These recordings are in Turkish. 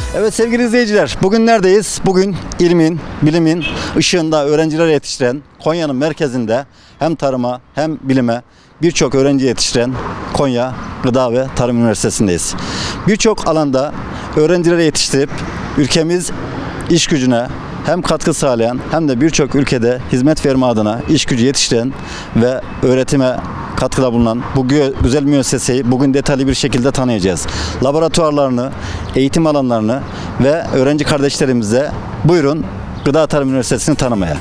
Evet sevgili izleyiciler, bugün neredeyiz? Bugün ilmin, bilimin ışığında öğrenciler yetiştiren Konya'nın merkezinde hem tarıma hem bilime birçok öğrenci yetiştiren Konya Gıda ve Tarım Üniversitesi'ndeyiz. Birçok alanda öğrencileri yetiştirip ülkemiz iş gücüne hem katkı sağlayan hem de birçok ülkede hizmet verme adına iş gücü yetiştiren ve öğretime katkıda bulunan bu güzel müesseseyi bugün detaylı bir şekilde tanıyacağız. Laboratuvarlarını, eğitim alanlarını ve öğrenci kardeşlerimize buyurun Gıda Tarım Üniversitesi'ni tanımaya.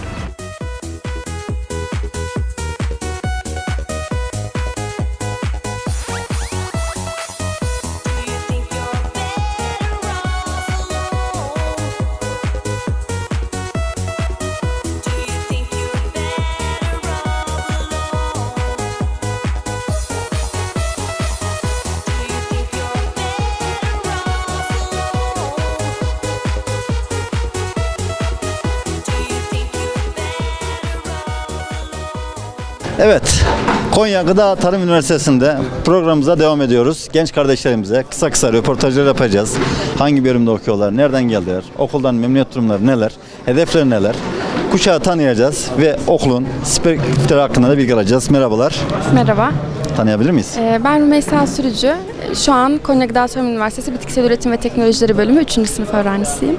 Evet, Konya Gıda Tarım Üniversitesi'nde programımıza devam ediyoruz. Genç kardeşlerimize kısa kısa röportajlar yapacağız. Hangi bölümde okuyorlar, nereden geldiler, okuldan memnuniyet durumları neler, hedefleri neler? Kuşağı tanıyacağız ve okulun spektrleri hakkında da bilgi alacağız. Merhabalar. Merhaba. Tanıyabilir miyiz? Ben Rümeysa Sürücü. Şu an Konya Gıda Tarım Üniversitesi Bitkisel Üretim ve Teknolojileri Bölümü 3. sınıf öğrencisiyim.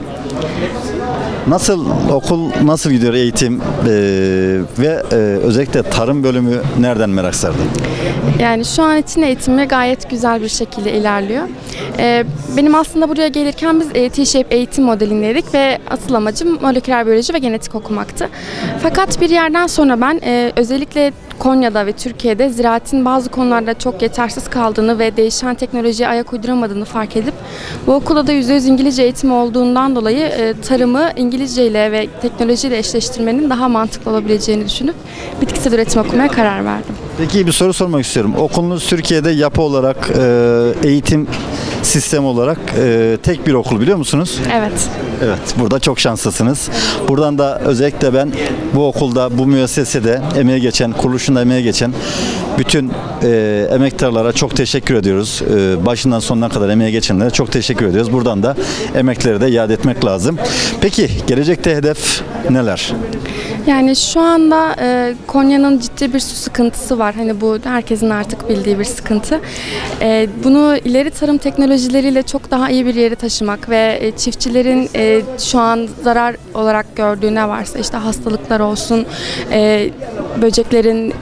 Nasıl okul, nasıl gidiyor eğitim ve özellikle tarım bölümü nereden merak sardı? Yani şu an için eğitimi gayet güzel bir şekilde ilerliyor. Benim aslında buraya gelirken biz T-Shape eğitim modelindeydik ve asıl amacım moleküler biyoloji ve genetik okumaktı. Fakat bir yerden sonra ben özellikle Konya'da ve Türkiye'de ziraatin bazı konularda çok yetersiz kaldığını ve değişen teknolojiye ayak uyduramadığını fark edip bu okulda da %100 İngilizce eğitimi olduğundan dolayı tarımı İngilizce ile ve teknolojiyle eşleştirmenin daha mantıklı olabileceğini düşünüp bitkisel üretim okumaya karar verdim. Peki bir soru sormak istiyorum. Okulunuz Türkiye'de yapı olarak, eğitim sistemi olarak tek bir okul biliyor musunuz? Evet. Evet, burada çok şanslısınız. Buradan da özellikle ben bu okulda, bu müessesede emeği geçen, kuruluşunda emeği geçen bütün emektarlara çok teşekkür ediyoruz. Başından sonuna kadar emeği geçenlere çok teşekkür ediyoruz. Buradan da emekleri de iade etmek lazım. Peki, gelecekte hedef neler? Yani şu anda Konya'nın ciddi bir su sıkıntısı var. Hani bu herkesin artık bildiği bir sıkıntı. Bunu ileri tarım teknolojileriyle çok daha iyi bir yere taşımak ve çiftçilerin şu an zarar olarak gördüğü ne varsa işte hastalıklar olsun, böceklerin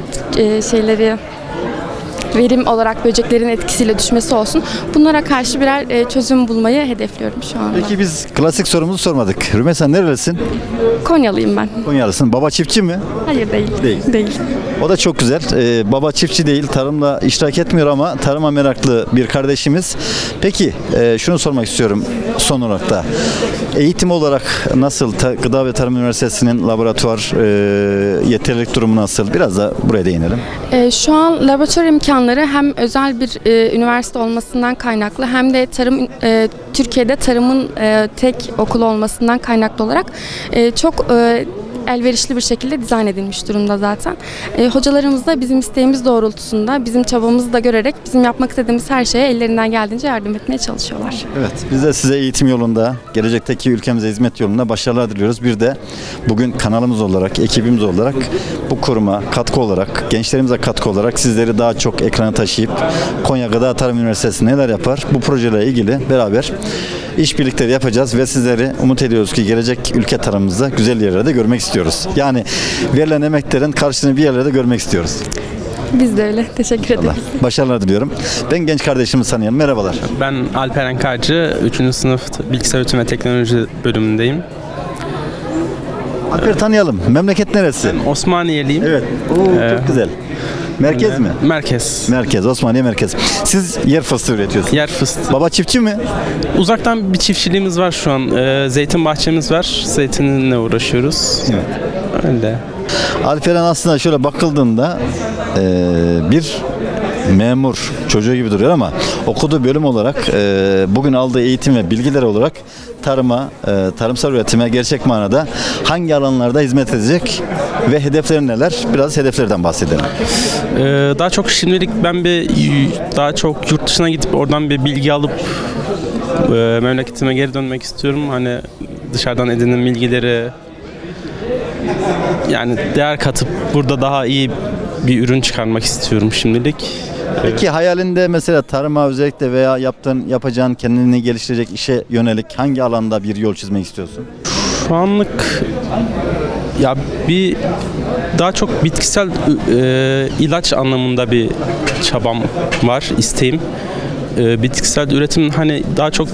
verim olarak böceklerin etkisiyle düşmesi olsun. Bunlara karşı birer çözüm bulmayı hedefliyorum şu anda. Peki biz klasik sorumuzu sormadık. Rümeysa nerelisin? Konyalıyım ben. Konyalısın. Baba çiftçi mi? Hayır değil. Değil. O da çok güzel. Baba çiftçi değil, tarımla iştirak etmiyor ama tarıma meraklı bir kardeşimiz. Peki şunu sormak istiyorum son olarak da. Eğitim olarak nasıl? Gıda ve Tarım Üniversitesi'nin laboratuvar yeterlilik durumu nasıl? Biraz da buraya değinelim. Şu an laboratuvar imkanları hem özel bir üniversite olmasından kaynaklı hem de Türkiye'de tarımın tek okulu olmasından kaynaklı olarak çok elverişli bir şekilde dizayn edilmiş durumda zaten. Hocalarımız da bizim isteğimiz doğrultusunda, bizim çabamızı da görerek bizim yapmak istediğimiz her şeye ellerinden geldiğince yardım etmeye çalışıyorlar. Evet, biz de size eğitim yolunda, gelecekteki ülkemize hizmet yolunda başarılar diliyoruz. Bir de bugün kanalımız olarak, ekibimiz olarak bu kuruma katkı olarak, gençlerimize katkı olarak sizleri daha çok ekrana taşıyıp Konya Gıda Tarım Üniversitesi neler yapar? Bu projelerle ilgili beraber işbirlikleri yapacağız ve sizleri umut ediyoruz ki gelecek ülke tarımımızda güzel yerlerde görmek istiyoruz. Yani verilen emeklerin karşılığını bir yerlerde görmek istiyoruz. Biz de öyle. Teşekkür ederiz. Başarılar diliyorum. Ben genç kardeşimi tanıyan. Merhabalar. Ben Alperen Karcı, 3. sınıf Bilgisayar Üretim ve Teknoloji bölümündeyim. Alper tanıyalım. Memleket neresi? Ben Osmaniyeliyim. Evet. Çok güzel. Merkez mi? Merkez. Merkez, Osmaniye merkez. Siz yer fıstığı üretiyorsunuz. Yer fıstığı. Baba çiftçi mi? Uzaktan bir çiftçiliğimiz var şu an. Zeytin bahçemiz var. Zeytinle uğraşıyoruz. Evet. Öyle. Alperen aslında şöyle bakıldığında bir memur çocuğu gibi duruyor ama okuduğu bölüm olarak bugün aldığı eğitim ve bilgiler olarak tarımsal üretime gerçek manada hangi alanlarda hizmet edecek ve hedefleri neler? Biraz hedeflerden bahsedelim. Daha çok şimdilik ben daha çok yurt dışına gidip oradan bir bilgi alıp memleketime geri dönmek istiyorum. Hani dışarıdan edinen bilgileri yani değer katıp burada daha iyi bir ürün çıkarmak istiyorum şimdilik. Peki hayalinde mesela tarıma özellikle veya yapacağın kendini geliştirecek işe yönelik hangi alanda bir yol çizmek istiyorsun? Şu anlık ya daha çok bitkisel ilaç anlamında bir çabam var, isteğim. Bitkisel üretim hani daha çok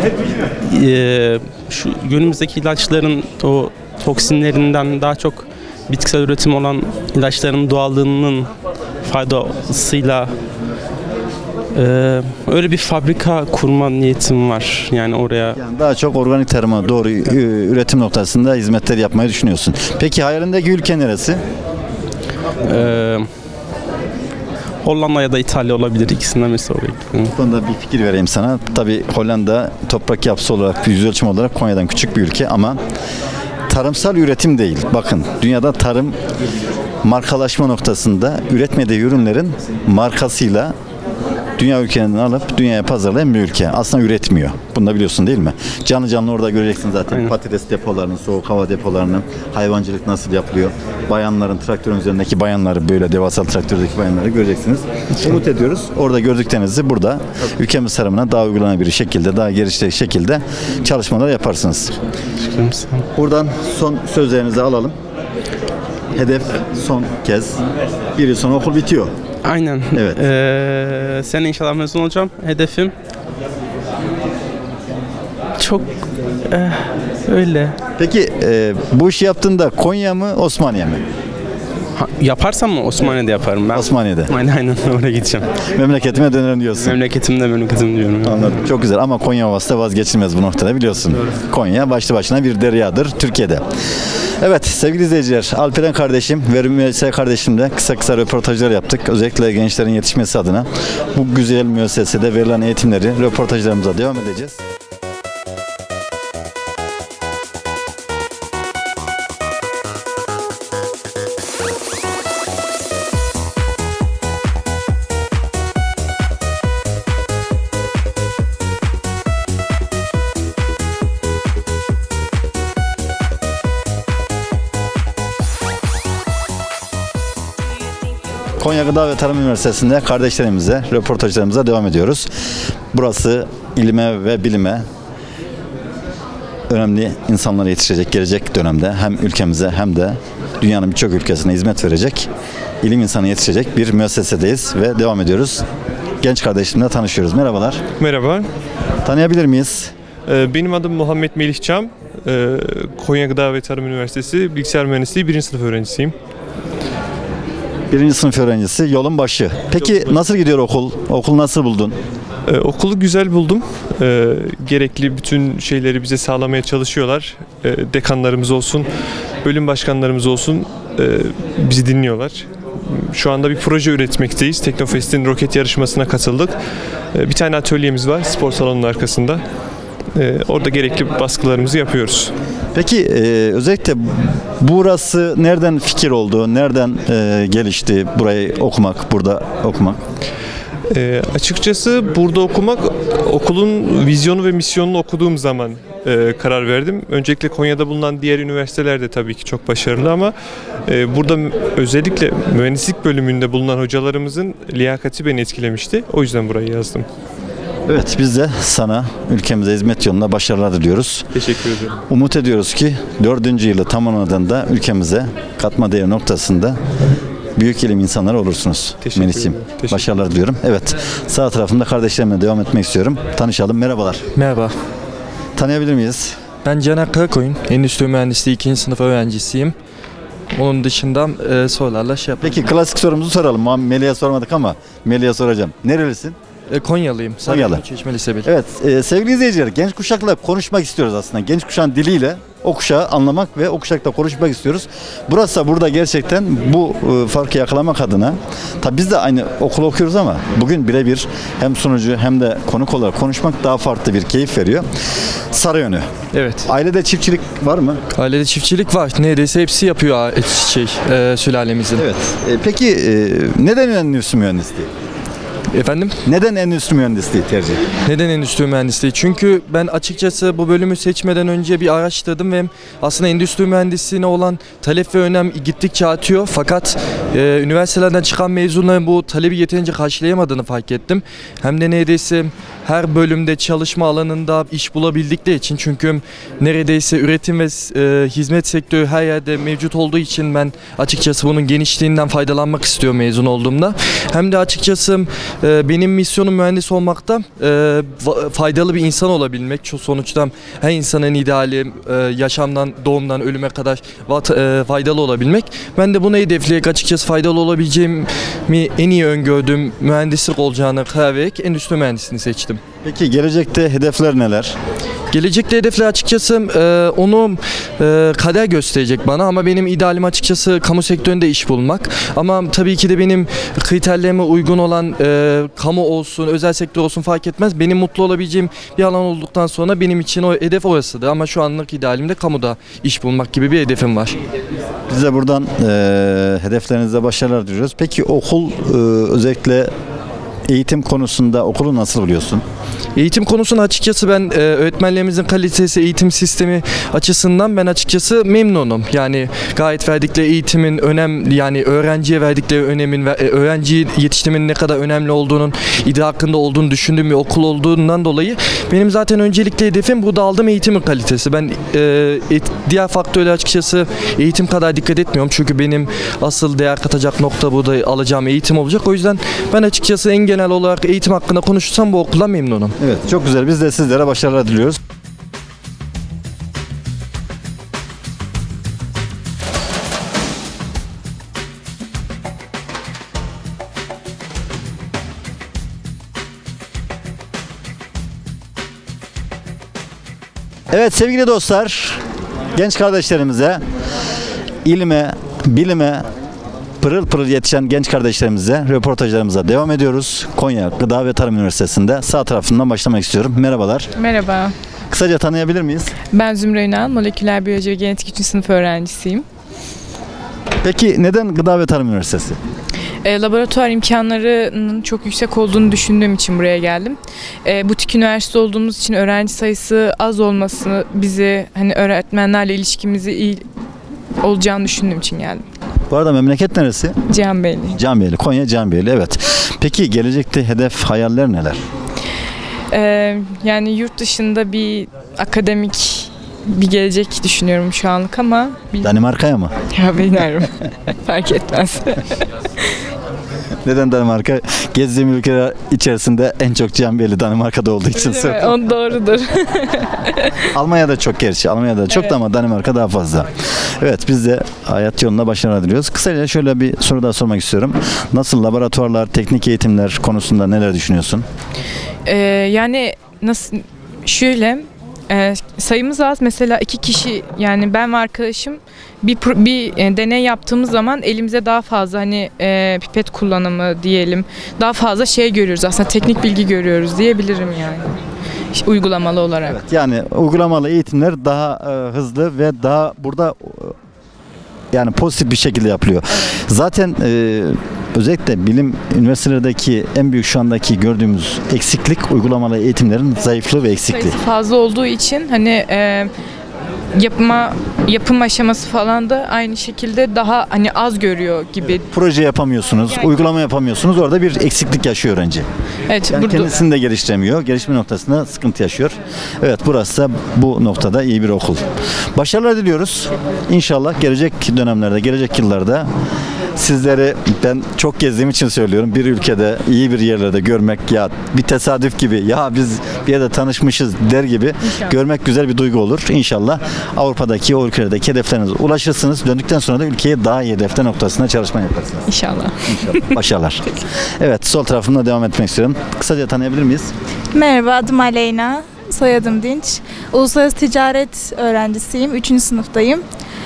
şu günümüzdeki ilaçların o toksinlerinden daha çok bitkisel üretim olan ilaçların doğallığının faydasıyla öyle bir fabrika kurma niyetim var. Yani oraya. Yani daha çok organik tarıma doğru üretim noktasında hizmetler yapmayı düşünüyorsun. Peki hayalindeki ülke neresi? Hollanda ya da İtalya olabilir. İkisinden birisi oraya. Bu konuda bir fikir vereyim sana. Tabii Hollanda toprak yapısı olarak, yüz ölçümü olarak Konya'dan küçük bir ülke ama tarımsal üretim değil. Bakın dünyada tarım markalaşma noktasında üretmediği ürünlerin markasıyla dünya ülkelerinden alıp dünyaya pazarlayan bir ülke. Aslında üretmiyor. Bunu da biliyorsun değil mi? Canlı canlı orada göreceksin zaten. Aynen. Patates depolarını, soğuk hava depolarını, hayvancılık nasıl yapılıyor. Bayanların traktörün üzerindeki bayanları, böyle devasa traktördeki bayanları göreceksiniz. Umut ediyoruz. Orada gördüklerinizi burada ülkemiz tarımına daha uygulanabilir şekilde, daha geliştirecek şekilde çalışmalar yaparsınız. Buradan son sözlerinizi alalım. Hedef son kez. Bir yıl sonra okul bitiyor. Aynen. Evet. Sen inşallah mezun olacağım. Hedefim çok öyle. Peki bu işi yaptığında Konya mı Osmaniye mi? Yaparsam mı Osmaniye'de yaparım ben. Osmaniye'de. Aynen oraya gideceğim. Memleketime dönerim diyorsun. Memleketim diyorum. Anladım. Çok güzel ama Konya havası da vazgeçilmez bu noktada biliyorsun. Doğru. Konya başlı başına bir deryadır Türkiye'de. Evet sevgili izleyiciler, Alperen kardeşim ve Rümeysa kardeşimle kısa röportajlar yaptık. Özellikle gençlerin yetişmesi adına bu güzel müessesede verilen eğitimleri, röportajlarımıza devam edeceğiz. Konya Gıda ve Tarım Üniversitesi'nde kardeşlerimize, röportajlarımıza devam ediyoruz. Burası ilime ve bilime önemli insanlara yetişecek gelecek dönemde hem ülkemize hem de dünyanın birçok ülkesine hizmet verecek, ilim insanı yetişecek bir müessesedeyiz ve devam ediyoruz. Genç kardeşimle tanışıyoruz. Merhabalar. Merhaba. Tanıyabilir miyiz? Benim adım Muhammed Melih Çam. Konya Gıda ve Tarım Üniversitesi Bilgisayar Mühendisliği 1. sınıf öğrencisiyim. 1. sınıf öğrencisi, yolun başı. Peki nasıl gidiyor okul? Okul nasıl buldun? Okulu güzel buldum. Gerekli bütün şeyleri bize sağlamaya çalışıyorlar. Dekanlarımız olsun, bölüm başkanlarımız olsun bizi dinliyorlar. Şu anda bir proje üretmekteyiz. Teknofest'in roket yarışmasına katıldık. Bir tane atölyemiz var spor salonunun arkasında. Orada gerekli baskılarımızı yapıyoruz. Peki özellikle burası nereden fikir oldu, nereden gelişti burayı okumak, burada okumak? Açıkçası burada okumak, okulun vizyonu ve misyonunu okuduğum zaman karar verdim. Öncelikle Konya'da bulunan diğer üniversiteler de tabii ki çok başarılı ama burada özellikle mühendislik bölümünde bulunan hocalarımızın liyakati beni etkilemişti. O yüzden burayı yazdım. Evet, biz de sana ülkemize hizmet yolunda başarılar diliyoruz. Teşekkür ederim. Umut ediyoruz ki 4. yılı tamamladığında ülkemize katma değer noktasında büyük ilim insanları olursunuz. Melih'ciğim, başarılar diliyorum. Evet, sağ tarafımda kardeşlerimle devam etmek istiyorum. Tanışalım. Merhabalar. Merhaba. Tanıyabilir miyiz? Ben Caner Karakoyun. Endüstri Mühendisliği 2. sınıf öğrencisiyim. Onun dışında sorularla Peki klasik sorumuzu soralım. Melih'e sormadık ama Melih'e soracağım. Nerelisin? Konyalıyım. Konyalı. Çeşmeli Sebil. Evet, sevgili izleyiciler, genç kuşakla konuşmak istiyoruz aslında. Genç kuşağın diliyle o kuşağı anlamak ve o kuşakla konuşmak istiyoruz. Burası burada gerçekten bu farkı yakalamak adına. Tabii biz de aynı okul okuyoruz ama bugün birebir hem sunucu hem de konuk olarak konuşmak daha farklı bir keyif veriyor. Sarıyönü. Evet. Ailede çiftçilik var mı? Ailede çiftçilik var. Neredeyse hepsi yapıyor sülalemizin. Evet. Peki neden endüstri mühendisliği? Efendim? Neden endüstri mühendisliği tercih? Neden endüstri mühendisliği? Çünkü ben açıkçası bu bölümü seçmeden önce bir araştırdım ve aslında endüstri mühendisliğine olan talep ve önem gittikçe artıyor. Fakat üniversitelerden çıkan mezunların bu talebi yeterince karşılayamadığını fark ettim. Hem de neredeyse her bölümde çalışma alanında iş bulabildikleri için, çünkü neredeyse üretim ve hizmet sektörü her yerde mevcut olduğu için ben açıkçası bunun genişliğinden faydalanmak istiyorum mezun olduğumda. Hem de açıkçası benim misyonum mühendis olmakta, faydalı bir insan olabilmek. Sonuçta her insanın ideali yaşamdan, doğumdan ölüme kadar faydalı olabilmek. Ben de bunu hedefleyerek açıkçası faydalı olabileceğimi en iyi öngördüğüm mühendislik olacağını karar vererek endüstri mühendisliğini seçtim. Peki gelecekte hedefler neler? Gelecekte hedefler açıkçası onu kader gösterecek bana, ama benim idealim açıkçası kamu sektöründe iş bulmak. Ama tabii ki de benim kriterlerime uygun olan kamu olsun, özel sektör olsun fark etmez. Benim mutlu olabileceğim bir alan olduktan sonra benim için o hedef orasıdır. Ama şu anlık idealimde kamuda iş bulmak gibi bir hedefim var. Biz de buradan hedeflerinizde başarılar diliyoruz. Peki okul özellikle eğitim konusunda okulu nasıl buluyorsun? Eğitim konusunda açıkçası ben öğretmenlerimizin kalitesi, eğitim sistemi açısından ben açıkçası memnunum. Yani gayet verdikleri eğitimin yani öğrenciye verdikleri önemin ve öğrenciyi yetiştirmenin ne kadar önemli olduğunun idrakında olduğunu düşündüğüm bir okul olduğundan dolayı benim zaten öncelikli hedefim burada aldığım eğitimin kalitesi. Ben diğer faktörler açıkçası eğitim kadar dikkat etmiyorum. Çünkü benim asıl değer katacak nokta burada alacağım eğitim olacak. O yüzden ben açıkçası en genel olarak eğitim hakkında konuşursam bu okuldan memnunum. Evet, çok güzel. Biz de sizlere başarılar diliyoruz. Evet sevgili dostlar, genç kardeşlerimize, ilme, bilime pırıl pırıl yetişen genç kardeşlerimize, röportajlarımıza devam ediyoruz. Konya Gıda ve Tarım Üniversitesi'nde sağ tarafından başlamak istiyorum. Merhabalar. Merhaba. Kısaca tanıyabilir miyiz? Ben Zümre Ünal, moleküler biyoloji ve genetik 3. sınıf öğrencisiyim. Peki neden Gıda ve Tarım Üniversitesi? Laboratuvar imkanlarının çok yüksek olduğunu düşündüğüm için buraya geldim. Butik üniversite olduğumuz için öğrenci sayısı az olması bizi, hani öğretmenlerle ilişkimizi iyi olacağını düşündüğüm için geldim. Bu arada memleket neresi? Cihanbeyli. Cihanbeyli, Konya Cihanbeyli, evet. Peki gelecekte hedef, hayaller neler? Yani yurt dışında bir akademik bir gelecek düşünüyorum şu anlık ama... Danimarka'ya mı? Ya bilmiyorum. Fark etmez. Neden Danimarka? Gezdiğim ülkeler içerisinde en çok Cihanbeyli Danimarka'da olduğu için sırf. O doğrudur. Almanya'da çok gerçi. Almanya'da çok da ama Danimarka daha fazla. Evet, biz de hayat yolunda başarılar diliyoruz. Kısaca şöyle bir soru daha sormak istiyorum. Nasıl laboratuvarlar, teknik eğitimler konusunda neler düşünüyorsun? Yani nasıl şöyle sayımız az, mesela 2 kişi, yani ben ve arkadaşım bir deney yaptığımız zaman elimize daha fazla hani pipet kullanımı diyelim, daha fazla şey görüyoruz, aslında teknik bilgi görüyoruz diyebilirim yani uygulamalı olarak. Evet, yani uygulamalı eğitimler daha hızlı ve daha burada yani pozitif bir şekilde yapılıyor. Evet. Zaten özellikle bilim üniversitelerdeki en büyük şu andaki gördüğümüz eksiklik uygulamalı eğitimlerin zayıflığı ve eksikliği. Sayısı fazla olduğu için hani yapım aşaması falan da aynı şekilde daha hani az görüyor gibi. Evet, proje yapamıyorsunuz, yani, uygulama yapamıyorsunuz. Orada bir eksiklik yaşıyor öğrenci. Evet, yani kendisini de geliştiremiyor. Gelişme noktasında sıkıntı yaşıyor. Evet, burası da bu noktada iyi bir okul. Başarılar diliyoruz. İnşallah gelecek dönemlerde, gelecek yıllarda sizleri ben çok gezdiğim için söylüyorum. Bir ülkede, iyi bir yerlerde görmek ya bir tesadüf gibi ya biz bir yerde tanışmışız der gibi görmek güzel bir duygu olur. İnşallah Avrupa'daki o ülkelerdeki hedeflerinize ulaşırsınız. Döndükten sonra da ülkeye daha iyi hedefler noktasında çalışma yaparsınız. İnşallah. İnşallah. Başarılar. Evet, sol tarafımda devam etmek istiyorum. Kısaca tanıyabilir miyiz? Merhaba, adım Aleyna. Soyadım Dinç. Uluslararası ticaret öğrencisiyim. 3. sınıftayım.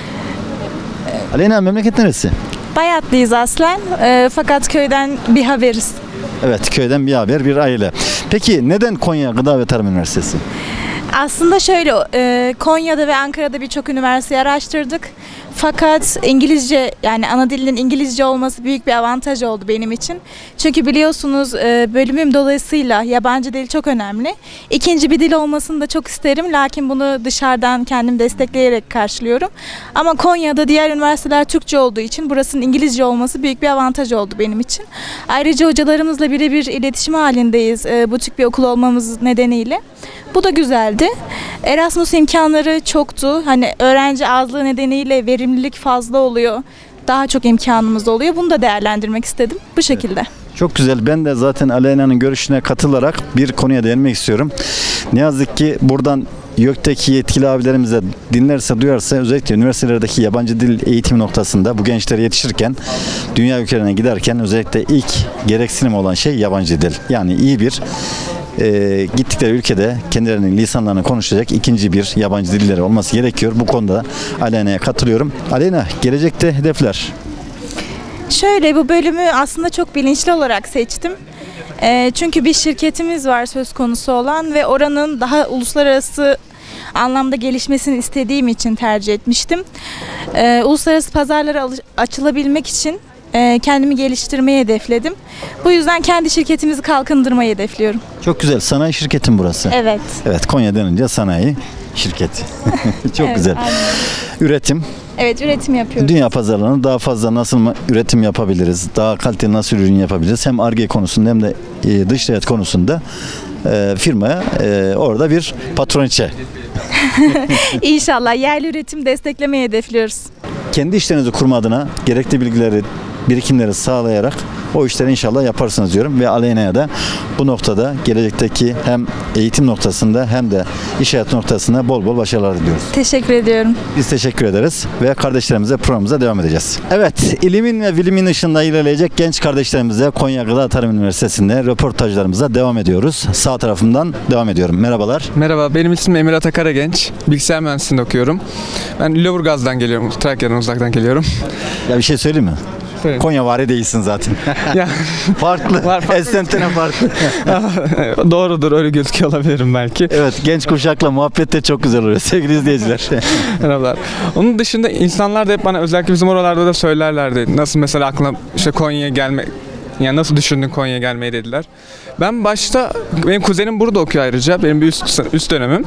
Aleyna, memleket neresi? Bayatlıyız aslen. Fakat köyden bir haberiz. Evet, köyden bir haber, bir aile. Peki neden Konya Gıda ve Tarım Üniversitesi? Aslında şöyle, Konya'da ve Ankara'da birçok üniversiteyi araştırdık. Fakat İngilizce, yani ana dilinin İngilizce olması büyük bir avantaj oldu benim için. Çünkü biliyorsunuz bölümüm dolayısıyla yabancı dil çok önemli. İkinci bir dil olmasını da çok isterim. Lakin bunu dışarıdan kendim destekleyerek karşılıyorum. Ama Konya'da diğer üniversiteler Türkçe olduğu için burasının İngilizce olması büyük bir avantaj oldu benim için. Ayrıca hocalarımızla birebir iletişim halindeyiz butik bir okul olmamız nedeniyle. Bu da güzeldi. Erasmus imkanları çoktu. Hani öğrenci azlığı nedeniyle verimlilik fazla oluyor. Daha çok imkanımız oluyor. Bunu da değerlendirmek istedim. Bu şekilde. Çok güzel. Ben de zaten Aleyna'nın görüşüne katılarak bir konuya değinmek istiyorum. Ne yazık ki buradan YÖK'teki yetkili abilerimize dinlerse, duyarsa özellikle üniversitelerdeki yabancı dil eğitimi noktasında bu gençler yetişirken, dünya ülkelerine giderken özellikle ilk gereksinim olan şey yabancı dil. Yani iyi bir gittikleri ülkede kendilerinin lisanlarını konuşacak ikinci bir yabancı dilleri olması gerekiyor. Bu konuda Aleyna'ya katılıyorum. Aleyna, gelecekte hedefler? Şöyle, bu bölümü aslında çok bilinçli olarak seçtim. Çünkü bir şirketimiz var söz konusu olan ve oranın daha uluslararası anlamda gelişmesini istediğim için tercih etmiştim. Uluslararası pazarlara açılabilmek için kendimi geliştirmeyi hedefledim. Bu yüzden kendi şirketimizi kalkındırmayı hedefliyorum. Çok güzel. Sanayi şirketin burası. Evet. Evet, Konya denince sanayi şirketi. Çok Evet, güzel. aynen. Üretim. Evet, üretim yapıyoruz. Dünya pazarlarını daha fazla nasıl üretim yapabiliriz? Daha kaliteli nasıl ürün yapabiliriz? Hem Ar-Ge konusunda hem de dış ticaret konusunda firmaya orada bir patroniçe. İnşallah yerli üretim desteklemeyi hedefliyoruz. Kendi işlerinizi kurma adına gerekli bilgileri, birikimleri sağlayarak o işleri inşallah yaparsınız diyorum ve Aleyna'ya da bu noktada gelecekteki hem eğitim noktasında hem de iş hayatı noktasında bol bol başarılar diliyoruz. Teşekkür ediyorum. Biz teşekkür ederiz ve kardeşlerimize programımıza devam edeceğiz. Evet, ilimin ve bilimin ışığında ilerleyecek genç kardeşlerimize Konya Gıda Tarım Üniversitesi'nde röportajlarımıza devam ediyoruz. Sağ tarafımdan devam ediyorum. Merhabalar. Merhaba, benim ismim Emir Atakara Genç. Bilgisayar mühendisliğinde okuyorum. Ben Lüleburgaz'dan geliyorum, Trakya'dan uzaktan geliyorum. Ya bir şey söyleyeyim mi? Söyle. Konyavari değilsin zaten. Ya, farklı. farklı. Esentene farklı. doğrudur, öyle gözüküyor olabilirim belki. Evet, genç kuşakla muhabbet de çok güzel oluyor sevgili izleyiciler. Merhabalar. Onun dışında insanlar da hep bana özellikle bizim oralarda da söylerlerdi. Nasıl mesela aklına işte Konya'ya gelmek, yani nasıl düşündün Konya'ya gelmeyi dediler. Ben başta, benim kuzenim burada okuyor ayrıca, benim bir üst dönemim.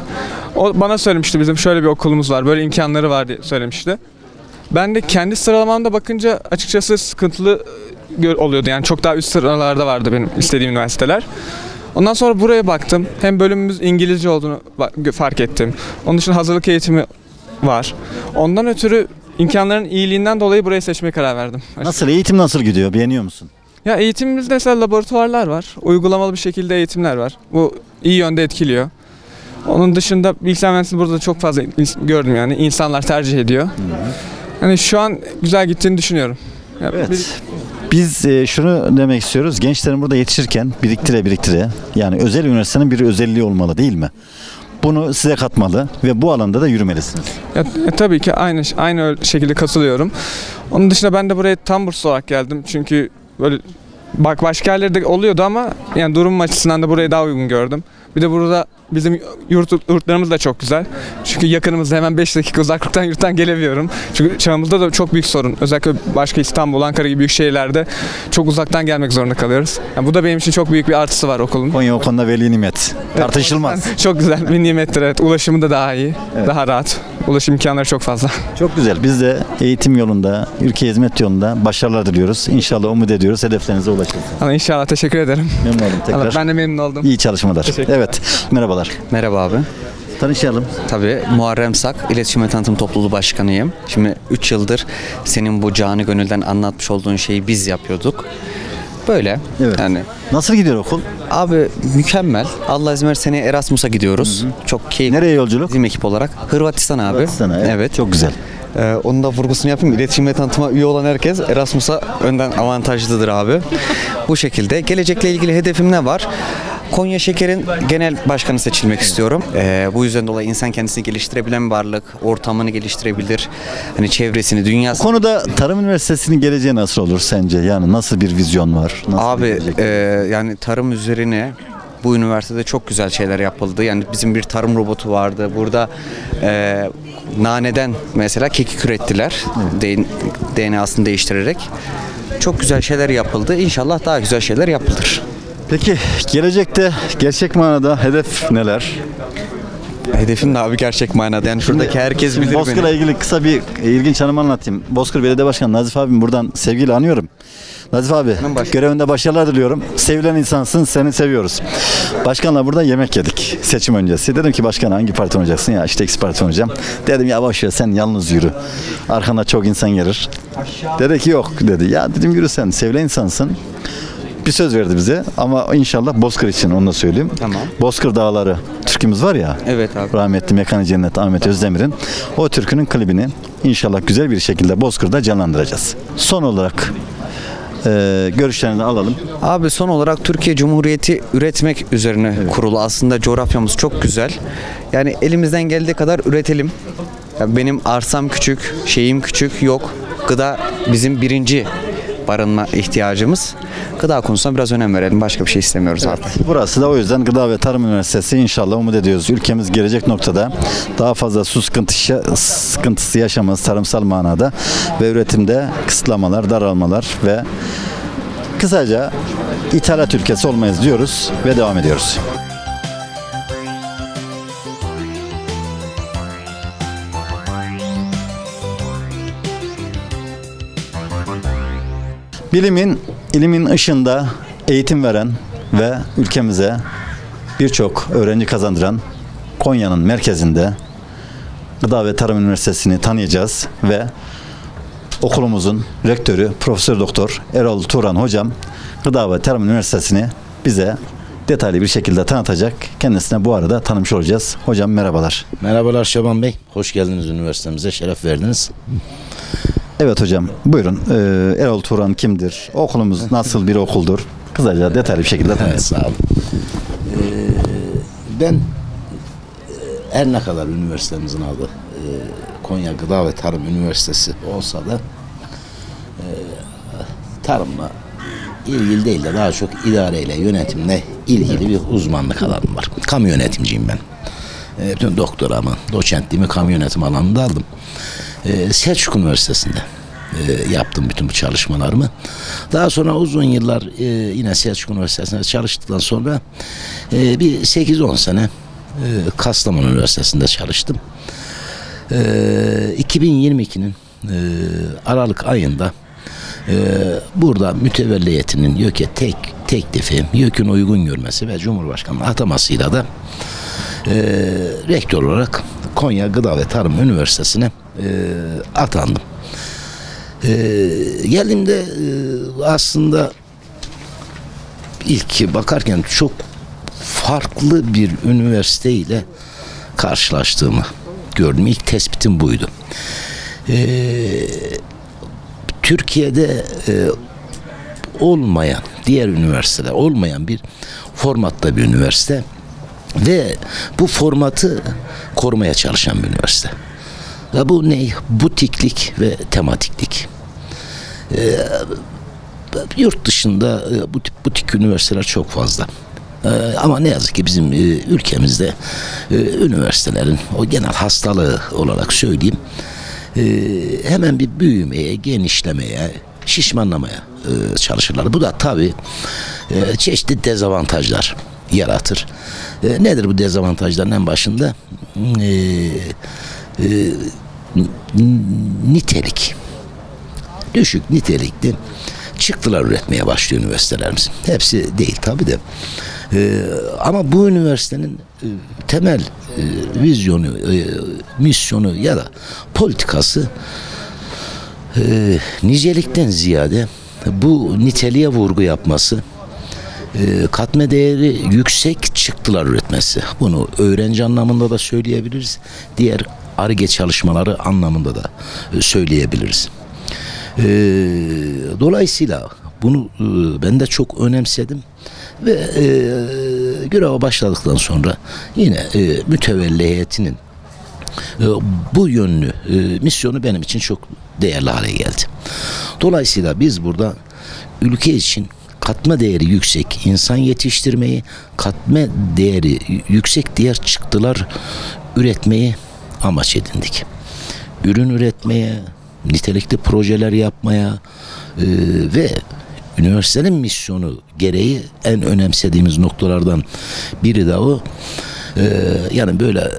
O bana söylemişti, bizim şöyle bir okulumuz var, böyle imkanları var diye söylemişti. Ben de kendi sıralamamda bakınca açıkçası sıkıntılı oluyordu. Yani çok daha üst sıralarda vardı benim istediğim üniversiteler. Ondan sonra buraya baktım. Hem bölümümüz İngilizce olduğunu fark ettim. Onun dışında hazırlık eğitimi var. Ondan ötürü imkanların iyiliğinden dolayı burayı seçmeye karar verdim. Nasıl, eğitim nasıl gidiyor? Beğeniyor musun? Ya eğitimimizde mesela laboratuvarlar var. Uygulamalı bir şekilde eğitimler var. Bu iyi yönde etkiliyor. Onun dışında bilgisayar mühendisliğini burada çok fazla gördüm yani. İnsanlar tercih ediyor. Yani şu an güzel gittiğini düşünüyorum. Ya Evet. Biz şunu demek istiyoruz. Gençlerin burada yetişirken biriktire yani özel üniversitenin bir özelliği olmalı değil mi? Bunu size katmalı ve bu alanda da yürümelisiniz. Tabii ki aynı şekilde katılıyorum. Onun dışında ben de buraya tam burslu olarak geldim. Çünkü böyle başka yerlerde oluyordu ama yani durum açısından da burayı daha uygun gördüm. Bir de burada bizim yurtlarımız da çok güzel. Çünkü yakınımızda hemen 5 dakika uzaklıktan yurttan gelebiliyorum. Çünkü çağımızda da çok büyük sorun. Özellikle başka İstanbul, Ankara gibi büyük şehirlerde çok uzaktan gelmek zorunda kalıyoruz. Yani bu da benim için çok büyük bir artısı var okulun. Konya o konuda veli nimet. Tartışılmaz. Çok güzel bir nimettir, evet. Ulaşımı da daha iyi, daha rahat. Ulaşım imkanları çok fazla. Çok güzel. Biz de eğitim yolunda, ülke hizmet yolunda başarılar diliyoruz. İnşallah umut ediyoruz. Hedeflerinize ulaşırsınız. İnşallah, teşekkür ederim. Memnun oldum tekrar. Ben de memnun oldum. İyi çalışmalar. Evet. Merhabalar. Merhaba abi. Tanışalım. Tabii Muharrem Sak, İletişim ve Tanıtım Topluluğu Başkanıyım. Şimdi 3 yıldır senin bu canı gönülden anlatmış olduğun şeyi biz yapıyorduk. Böyle Evet. yani. Nasıl gidiyor okul? Abi mükemmel. Allah izin verirse seneye Erasmus'a gidiyoruz. Çok keyifli. Nereye yolculuk? Bizim ekip olarak. Hırvatistan abi. Hırvatistan'a, Evet. Çok güzel. Onun da vurgusunu yapayım. İletişim ve tanıtıma üye olan herkes Erasmus'a önden avantajlıdır abi. Bu şekilde. Gelecekle ilgili hedefim ne var? Konya Şeker'in genel başkanı seçilmek istiyorum. Bu yüzden dolayı insan kendisini geliştirebilen bir varlık, ortamını geliştirebilir, hani çevresini, Bu dünyasını. konuda Tarım Üniversitesi'nin geleceği nasıl olur sence? Yani nasıl bir vizyon var? Nasıl bir Abi gelecek? yani tarım üzerine bu üniversitede çok güzel şeyler yapıldı. Yani bizim bir tarım robotu vardı. Burada naneden mesela kekik ürettiler. DNA'sını değiştirerek. Çok güzel şeyler yapıldı. İnşallah daha güzel şeyler yapılır. Peki gelecekte gerçek manada hedef neler? Hedefim de abi gerçek manada. Yani şuradaki herkes bilir Bozkır'la beni. ilgili kısa bir ilginç anımı anlatayım. Bozkır Belediye Başkanı Nazif abim buradan sevgiyle anıyorum. Nazif abi görevinde başarılar diliyorum. Sevilen insansın, seni seviyoruz. Başkanla burada yemek yedik seçim öncesi. Dedim ki başkan hangi partiden olacaksın? Ya işte X partiden olacağım. Dedim ya boş ver sen yalnız yürü. Arkanda çok insan gelir. Dedi ki yok dedi. Ya dedim yürü sen sevilen insansın. Bir söz verdi bize ama inşallah Bozkır için onu da söyleyeyim. Tamam. Bozkır Dağları türkümüz var ya. Evet abi. Rahmetli Mekanı Cennet Ahmet Özdemir'in o türkünün klibini inşallah güzel bir şekilde Bozkır'da canlandıracağız. Son olarak görüşlerini alalım. Abi son olarak Türkiye Cumhuriyeti üretmek üzerine kurulu. Aslında coğrafyamız çok güzel. Yani elimizden geldiği kadar üretelim. Ya benim arsam küçük, şeyim küçük yok. Gıda bizim birinci barınma ihtiyacımız. Gıda konusuna biraz önem verelim. Başka bir şey istemiyoruz artık. Burası da o yüzden Gıda ve Tarım Üniversitesi inşallah umut ediyoruz. Ülkemiz gelecek noktada daha fazla su sıkıntısı yaşamaz tarımsal manada ve üretimde kısıtlamalar, daralmalar ve kısaca ithalat ülkesi olmayız diyoruz ve devam ediyoruz. Bilimin, ilimin ışığında eğitim veren ve ülkemize birçok öğrenci kazandıran Konya'nın merkezinde Gıda ve Tarım Üniversitesi'ni tanıyacağız ve okulumuzun rektörü Profesör Doktor Erol Turan hocam Gıda ve Tarım Üniversitesi'ni bize detaylı bir şekilde tanıtacak. Kendisine bu arada tanımış olacağız. Hocam merhabalar. Merhabalar Şaban Bey. Hoş geldiniz üniversitemize. Şeref verdiniz. Evet hocam buyurun. Erol Turan kimdir? Okulumuz nasıl bir okuldur? Kısaca detaylı bir şekilde tanıtın. Evet, sağ olun. Ben her ne kadar üniversitemizin adı Konya Gıda ve Tarım Üniversitesi olsa da tarımla ilgili değil de daha çok idareyle, yönetimle ilgili bir uzmanlık alanım var. Kamu yönetimciyim ben. Bütün doktoramı, doçentliğimi kamu yönetim alanında aldım. Selçuk Üniversitesi'nde yaptım bütün bu çalışmalarımı. Daha sonra uzun yıllar yine Selçuk Üniversitesi'nde çalıştıktan sonra bir 8-10 sene Kastamonu Üniversitesi'nde çalıştım. 2022'nin Aralık ayında burada mütevelliyetinin YÖK'e teklifi, YÖK'ün uygun görmesi ve Cumhurbaşkanlığı atamasıyla da rektör olarak Konya Gıda ve Tarım Üniversitesi'ne atandım. Geldiğimde aslında ilk bakarken çok farklı bir üniversite ile karşılaştığımı gördüm. İlk tespitim buydu. Türkiye'de olmayan, diğer üniversiteler olmayan bir formatta bir üniversite ve bu formatı korumaya çalışan bir üniversite. Ve bu ne? Butiklik ve tematiklik. Yurt dışında butik üniversiteler çok fazla. Ama ne yazık ki bizim ülkemizde üniversitelerin o genel hastalığı olarak söyleyeyim hemen bir büyümeye, genişlemeye, şişmanlamaya çalışırlar. Bu da tabii çeşitli dezavantajlar yaratır. Nedir bu dezavantajların en başında? Nitelik. Düşük nitelikli çıktılar üretmeye başlıyor üniversitelerimiz. Hepsi değil tabii de. Ama bu üniversitenin temel vizyonu, misyonu ya da politikası nicelikten ziyade bu niteliğe vurgu yapması, katma değeri yüksek çıktılar üretmesi. Bunu öğrenci anlamında da söyleyebiliriz. Diğer Ar-Ge çalışmaları anlamında da söyleyebiliriz. Dolayısıyla bunu ben de çok önemsedim ve göreve başladıktan sonra yine mütevelli heyetinin bu yönlü misyonu benim için çok değerli hale geldi. Dolayısıyla biz burada ülke için katma değeri yüksek insan yetiştirmeyi, katma değeri yüksek diğer çıktılar üretmeyi amaç edindik. Ürün üretmeye, nitelikli projeler yapmaya ve üniversitenin misyonu gereği en önemsediğimiz noktalardan biri de o. Yani böyle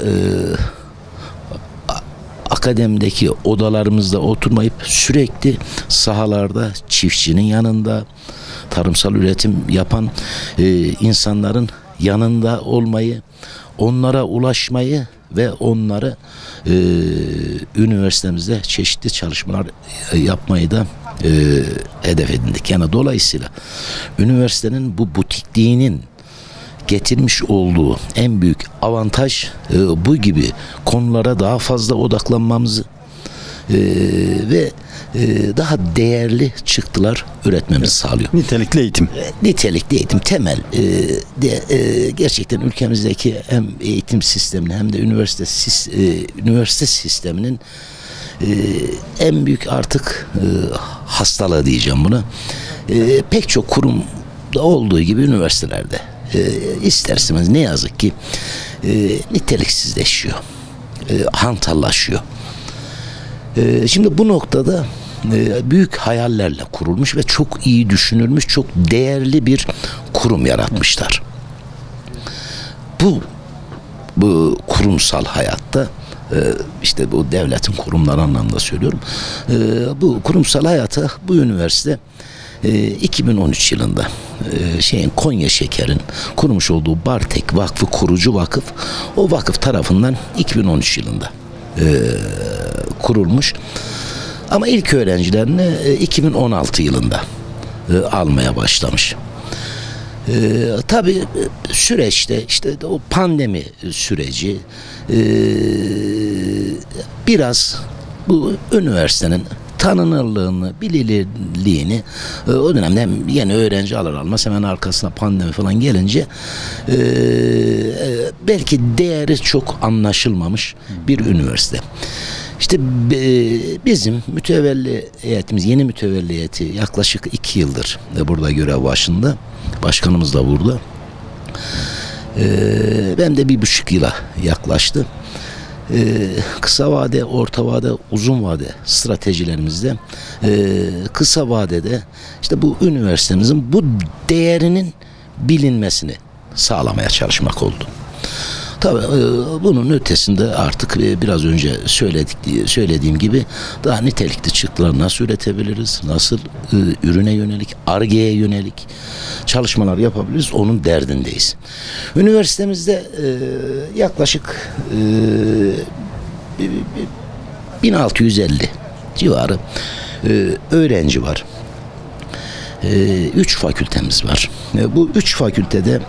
akademideki odalarımızda oturmayıp sürekli sahalarda çiftçinin yanında tarımsal üretim yapan insanların yanında olmayı, onlara ulaşmayı ve onları üniversitemizde çeşitli çalışmalar yapmayı da hedef edindik. Yani dolayısıyla üniversitenin bu butikliğinin getirmiş olduğu en büyük avantaj bu gibi konulara daha fazla odaklanmamızı ve daha değerli çıktılar üretmemizi sağlıyor. Nitelikli eğitim. Nitelikli eğitim temel. Gerçekten ülkemizdeki hem eğitim sisteminin hem de üniversite sisteminin en büyük artık hastalığı diyeceğim buna. Pek çok kurumda olduğu gibi üniversitelerde isterseniz ne yazık ki niteliksizleşiyor, hantallaşıyor. Şimdi bu noktada büyük hayallerle kurulmuş ve çok iyi düşünülmüş, çok değerli bir kurum yaratmışlar. Bu kurumsal hayatta işte bu devletin kurumları anlamında söylüyorum. Bu kurumsal hayata bu üniversite 2013 yılında Konya Şeker'in kurmuş olduğu Bartek Vakfı kurucu vakıf, o vakıf tarafından 2013 yılında kurulmuş. Ama ilk öğrencilerini 2016 yılında almaya başlamış. Tabii süreçte işte o pandemi süreci biraz bu üniversitenin tanınırlığını, bilinirliğini o dönemde hem yeni öğrenci alır almaz hemen arkasına pandemi falan gelince belki değeri çok anlaşılmamış bir üniversite. İşte bizim mütevelli heyetimiz, yeni mütevelli heyeti yaklaşık 2 yıldır burada görev başında. Başkanımız da burada. Ben de 1,5 yıla yaklaştı. Kısa vade, orta vade, uzun vade stratejilerimizde kısa vadede işte bu üniversitemizin bu değerinin bilinmesini sağlamaya çalışmak oldu. Tabii bunun ötesinde artık biraz önce söylediğim gibi daha nitelikli çıktılar nasıl üretebiliriz, nasıl ürüne yönelik, Ar-Ge'ye yönelik çalışmalar yapabiliriz, onun derdindeyiz. Üniversitemizde yaklaşık 1650 civarı öğrenci var. 3 fakültemiz var. Bu 3 fakültede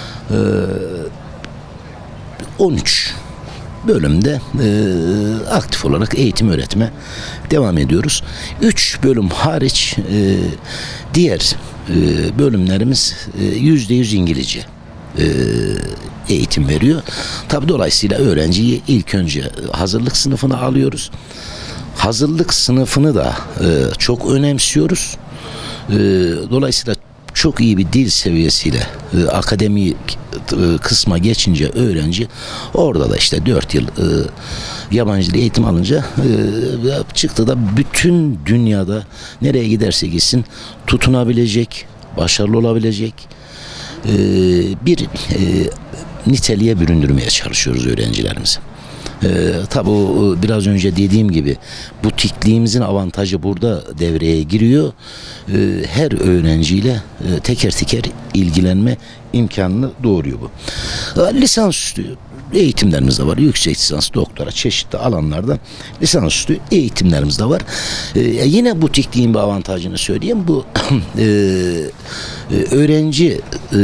13 bölümde aktif olarak eğitim öğretime devam ediyoruz. 3 bölüm hariç diğer bölümlerimiz %100 İngilizce eğitim veriyor. Tabii dolayısıyla öğrenciyi ilk önce hazırlık sınıfına alıyoruz. Hazırlık sınıfını da çok önemsiyoruz. Dolayısıyla çok iyi bir dil seviyesiyle akademik kısma geçince öğrenci orada da işte 4 yıl yabancı dil eğitim alınca çıktı da bütün dünyada nereye giderse gitsin tutunabilecek, başarılı olabilecek bir niteliğe büründürmeye çalışıyoruz öğrencilerimizi. Tabii o biraz önce dediğim gibi butikliğimizin avantajı burada devreye giriyor. Her öğrenciyle teker teker ilgilenme imkanını doğuruyor bu. Lisansüstü eğitimlerimiz de var. Yüksek lisans, doktora, çeşitli alanlarda lisansüstü eğitimlerimiz de var. Yine butikliğin bir avantajını söyleyeyim. Bu öğrenci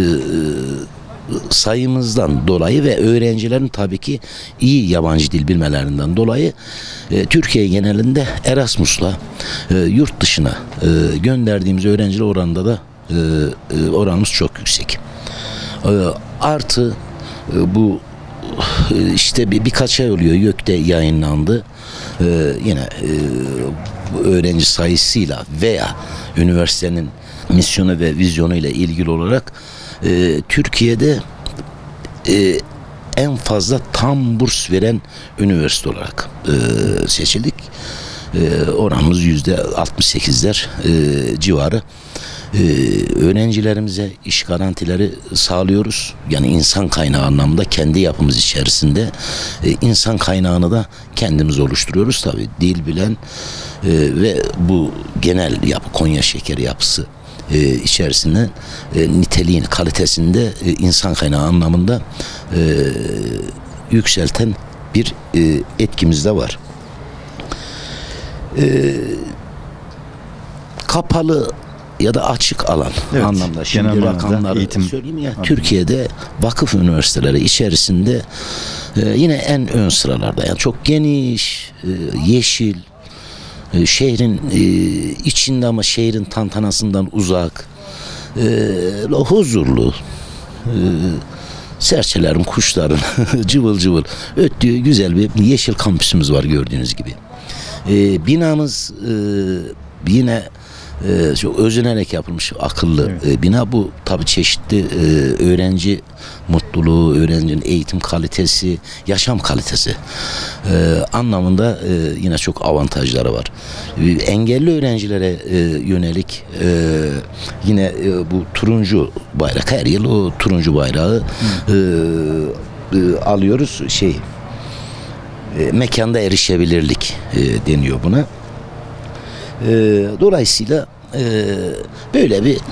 sayımızdan dolayı ve öğrencilerin tabii ki iyi yabancı dil bilmelerinden dolayı Türkiye genelinde Erasmus'la yurt dışına gönderdiğimiz öğrenciler oranında da oranımız çok yüksek. Artı bu işte birkaç ay oluyor YÖK'te yayınlandı. Yine öğrenci sayısıyla veya üniversitenin misyonu ve vizyonu ile ilgili olarak Türkiye'de en fazla tam burs veren üniversite olarak seçildik. Oranımız %68'ler civarı. Öğrencilerimize iş garantileri sağlıyoruz. Yani insan kaynağı anlamda kendi yapımız içerisinde insan kaynağını da kendimiz oluşturuyoruz. Tabii dil bilen ve bu genel yapı Konya şekeri yapısı içerisinde niteliğin, kalitesinde insan kaynağı anlamında yükselten bir etkimiz de var. Kapalı ya da açık alan anlamda şimdi rakamları söyleyeyim ya, Türkiye'de vakıf üniversiteleri içerisinde yine en ön sıralarda, yani çok geniş, yeşil, şehrin içinde ama şehrin tantanasından uzak, huzurlu, serçelerin, kuşların cıvıl cıvıl öttüğü güzel bir yeşil kampüsümüz var gördüğünüz gibi. Binamız yine çok özenerek yapılmış akıllı bina. Bu tabii çeşitli öğrenci mutluluğu, öğrencinin eğitim kalitesi, yaşam kalitesi anlamında yine çok avantajları var. Engelli öğrencilere yönelik yine bu turuncu bayrak, her yıl o turuncu bayrağı alıyoruz. Mekanda erişebilirlik deniyor buna. Dolayısıyla böyle bir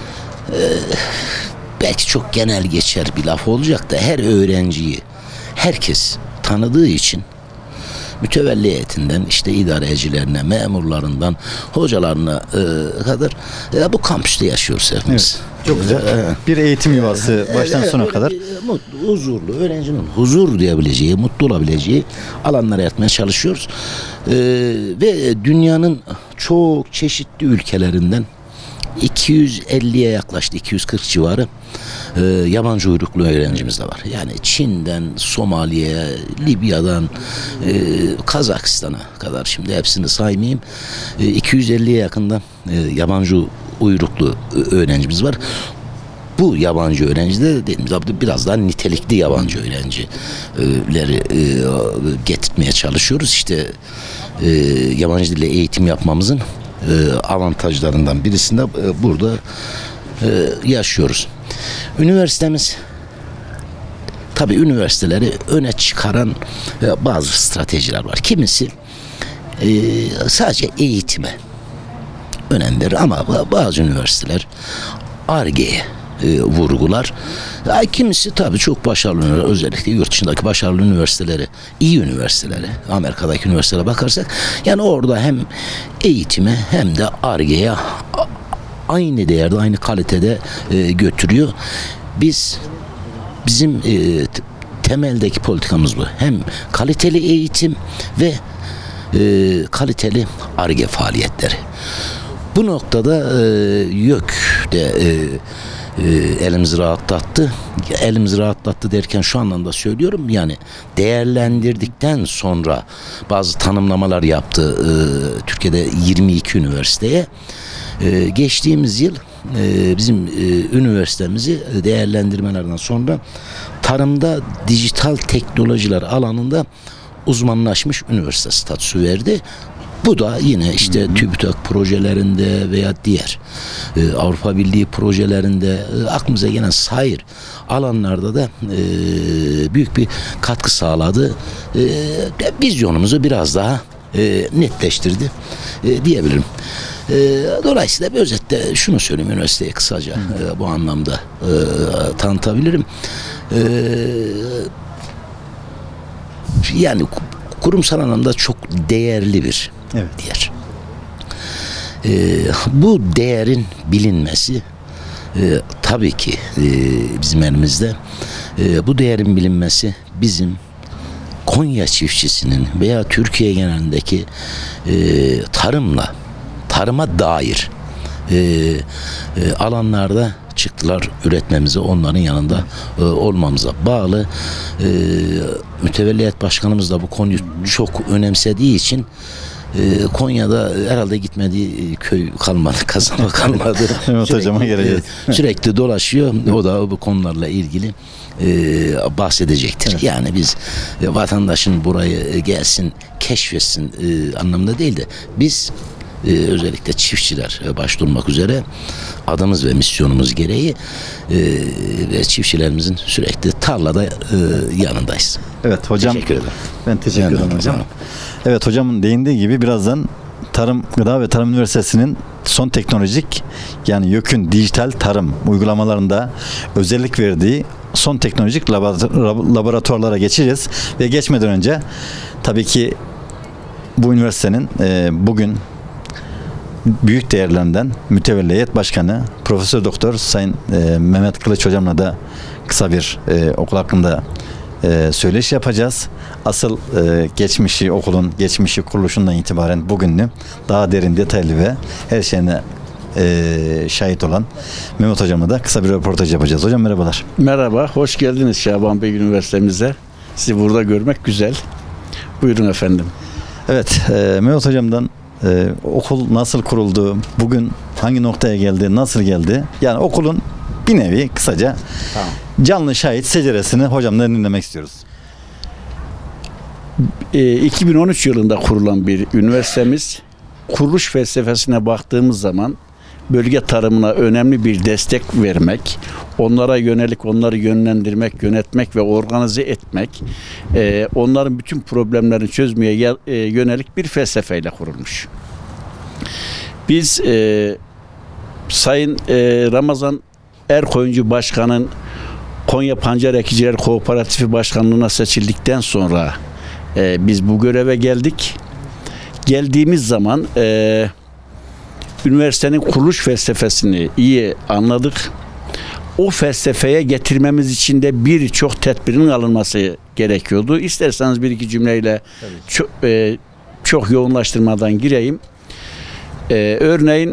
belki çok genel geçer bir laf olacak da her öğrenciyi herkes tanıdığı için mütevelli heyetinden işte idarecilerine, memurlarından hocalarına kadar bu kampüste yaşıyoruz hepimiz. Evet, çok güzel. Bir eğitim yuvası baştan sona kadar. Mutlu, huzurlu, öğrencinin huzur duyabileceği, mutlu olabileceği alanlara yaratmaya çalışıyoruz. Ve dünyanın çok çeşitli ülkelerinden 250'ye yaklaştı, 240 civarı yabancı uyruklu öğrencimiz de var. Yani Çin'den, Somali'ye, Libya'dan, Kazakistan'a kadar, şimdi hepsini saymayayım, 250'ye yakından yabancı uyruklu öğrencimiz var. Bu yabancı öğrenciler dediğimiz gibi biraz daha nitelikli yabancı öğrencileri getirtmeye çalışıyoruz. İşte yabancı dille eğitim yapmamızın avantajlarından birisinde burada yaşıyoruz. Üniversitemiz, tabii üniversiteleri öne çıkaran bazı stratejiler var. Kimisi sadece eğitime önem verir ama bazı üniversiteler Ar-Ge'ye vurgular. Kimisi tabii çok başarılı, özellikle yurt dışındaki başarılı üniversiteleri, iyi üniversiteleri, Amerika'daki üniversitelere bakarsak, yani orada hem eğitime hem de Ar-Ge'ye aynı değerde, aynı kalitede götürüyor. Bizim temeldeki politikamız bu. Hem kaliteli eğitim ve kaliteli Ar-Ge faaliyetleri. Bu noktada YÖK de elimizi rahatlattı. Elimizi rahatlattı derken şu anlamda söylüyorum, yani değerlendirdikten sonra bazı tanımlamalar yaptı Türkiye'de 22 üniversiteye. Geçtiğimiz yıl bizim üniversitemizi değerlendirmelerden sonra tarımda dijital teknolojiler alanında uzmanlaşmış üniversite statüsü verdi. Bu da yine işte TÜBİTAK projelerinde veya diğer Avrupa Birliği projelerinde aklımıza gelen sair alanlarda da büyük bir katkı sağladı. Vizyonumuzu biraz daha netleştirdi diyebilirim. Dolayısıyla bir özette şunu söyleyeyim, üniversiteye kısaca bu anlamda tanıtabilirim. Yani kurumsal anlamda çok değerli bir yer. Bu değerin bilinmesi tabii ki bizim elimizde. Bu değerin bilinmesi bizim Konya çiftçisinin veya Türkiye genelindeki tarıma dair alanlarda çıktılar üretmemize, onların yanında olmamıza bağlı. Mütevelliyet Başkanımız da bu konuyu çok önemsediği için Konya'da herhalde gitmediği köy kalmadı, kasaba kalmadı. Evet hocama geleceğiz. Sürekli dolaşıyor. O da bu konularla ilgili bahsedecektir. Yani biz vatandaşın burayı gelsin, keşfetsin anlamında değil de biz özellikle çiftçiler başta olmak üzere adımız ve misyonumuz gereği ve çiftçilerimizin sürekli tarlada yanındayız. Evet hocam. Teşekkür ederim. Ben teşekkür ederim hocam. Evet hocamın değindiği gibi birazdan Tarım, Gıda ve Tarım Üniversitesi'nin son teknolojik yani YÖK'ün dijital tarım uygulamalarında özellik verdiği son teknolojik laboratuvarlara geçeceğiz ve geçmeden önce tabii ki bu üniversitenin bugün büyük değerlerinden Mütevelliyet Başkanı Profesör Doktor Sayın Mehmet Kılıç hocamla da kısa bir okul hakkında söyleşi yapacağız. Asıl geçmişi, okulun geçmişi kuruluşundan itibaren bugününü daha derin, detaylı ve her şeyine şahit olan Mehmet hocamla da kısa bir röportaj yapacağız. Hocam merhabalar. Merhaba, hoş geldiniz Şaban Bey Üniversitemize. Sizi burada görmek güzel. Buyurun efendim. Evet, Mehmet hocamdan okul nasıl kuruldu, bugün hangi noktaya geldi, nasıl geldi? Yani okulun bir nevi kısaca canlı şahit seceresini hocamdan dinlemek istiyoruz. 2013 yılında kurulan bir üniversitemiz. Kuruluş felsefesine baktığımız zaman bölge tarımına önemli bir destek vermek, onlara yönelik onları yönlendirmek, yönetmek ve organize etmek, onların bütün problemlerini çözmeye yönelik bir felsefeyle kurulmuş. Biz Sayın Ramazan Erkoyuncu Başkan'ın Konya Pancar Ekiciler Kooperatifi Başkanlığı'na seçildikten sonra biz bu göreve geldik. Geldiğimiz zaman üniversitenin kuruluş felsefesini iyi anladık. O felsefeye getirmemiz için de birçok tedbirin alınması gerekiyordu. İsterseniz bir iki cümleyle çok yoğunlaştırmadan gireyim. Örneğin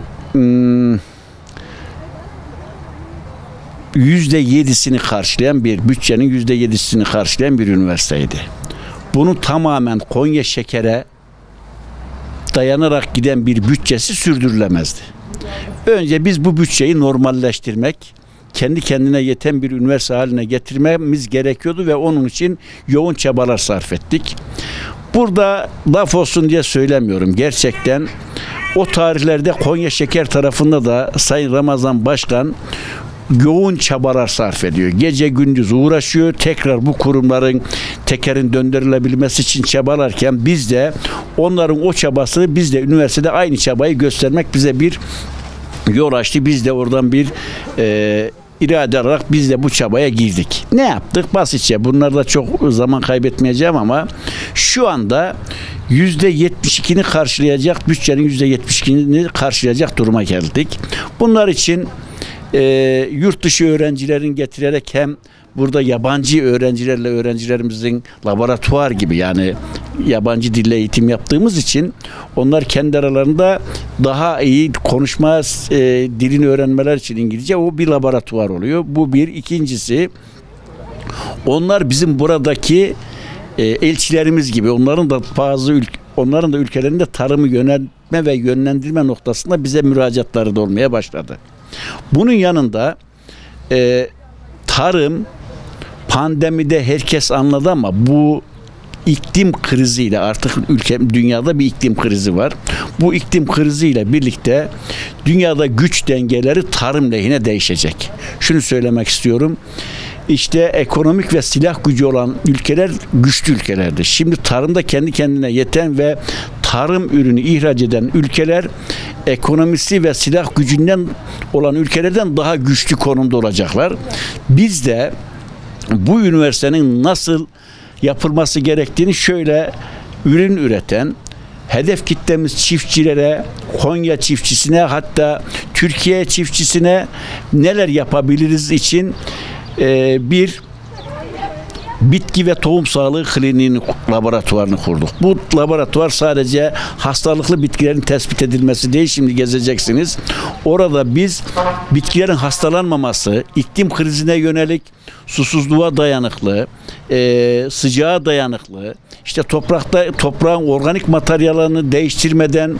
%7'sini karşılayan bir bütçenin %7'sini karşılayan bir üniversiteydi. Bunu tamamen Konya Şeker'e dayanarak giden bir bütçesi sürdürülemezdi. Önce biz bu bütçeyi normalleştirmek, kendi kendine yeten bir üniversite haline getirmemiz gerekiyordu ve onun için yoğun çabalar sarf ettik. Burada laf olsun diye söylemiyorum. Gerçekten o tarihlerde Konya Şeker tarafında da Sayın Ramazan Başkan yoğun çabalar sarf ediyor. Gece gündüz uğraşıyor. Tekrar bu kurumların tekerin döndürülebilmesi için çabalarken biz de onların o çabasını biz de üniversitede aynı çabayı göstermek bize bir yol açtı. Biz de oradan bir irade alarak biz de bu çabaya girdik. Ne yaptık? Basitçe. Bunlarla çok zaman kaybetmeyeceğim ama şu anda %72'ni karşılayacak, bütçenin %72'ni karşılayacak duruma geldik. Bunlar için yurt dışı öğrencilerin getirerek hem burada yabancı öğrencilerle öğrencilerimizin laboratuvar gibi yani yabancı dille eğitim yaptığımız için onlar kendi aralarında daha iyi konuşma dilini öğrenmeler için İngilizce o bir laboratuvar oluyor. Bu bir. İkincisi onlar bizim buradaki elçilerimiz gibi onların da ülkelerinde tarımı yönetme ve yönlendirme noktasında bize müracaatları da olmaya başladı. Bunun yanında tarım pandemide herkes anladı ama bu iklim kriziyle artık dünyada bir iklim krizi var. Bu iklim kriziyle birlikte dünyada güç dengeleri tarım lehine değişecek. Şunu söylemek istiyorum. İşte ekonomik ve silah gücü olan ülkeler güçlü ülkelerdir. Şimdi tarımda kendi kendine yeten ve tarım ürünü ihraç eden ülkeler ekonomisi ve silah gücünden olan ülkelerden daha güçlü konumda olacaklar. Biz de bu üniversitenin nasıl yapılması gerektiğini şöyle ürün üreten, hedef kitlemiz çiftçilere, Konya çiftçisine, hatta Türkiye çiftçisine neler yapabiliriz için bir bitki ve tohum sağlığı kliniğinin laboratuvarını kurduk. Bu laboratuvar sadece hastalıklı bitkilerin tespit edilmesi değil, şimdi gezeceksiniz. Orada biz bitkilerin hastalanmaması, iklim krizine yönelik susuzluğa dayanıklı, sıcağa dayanıklı, işte toprağın organik materyallerini değiştirmeden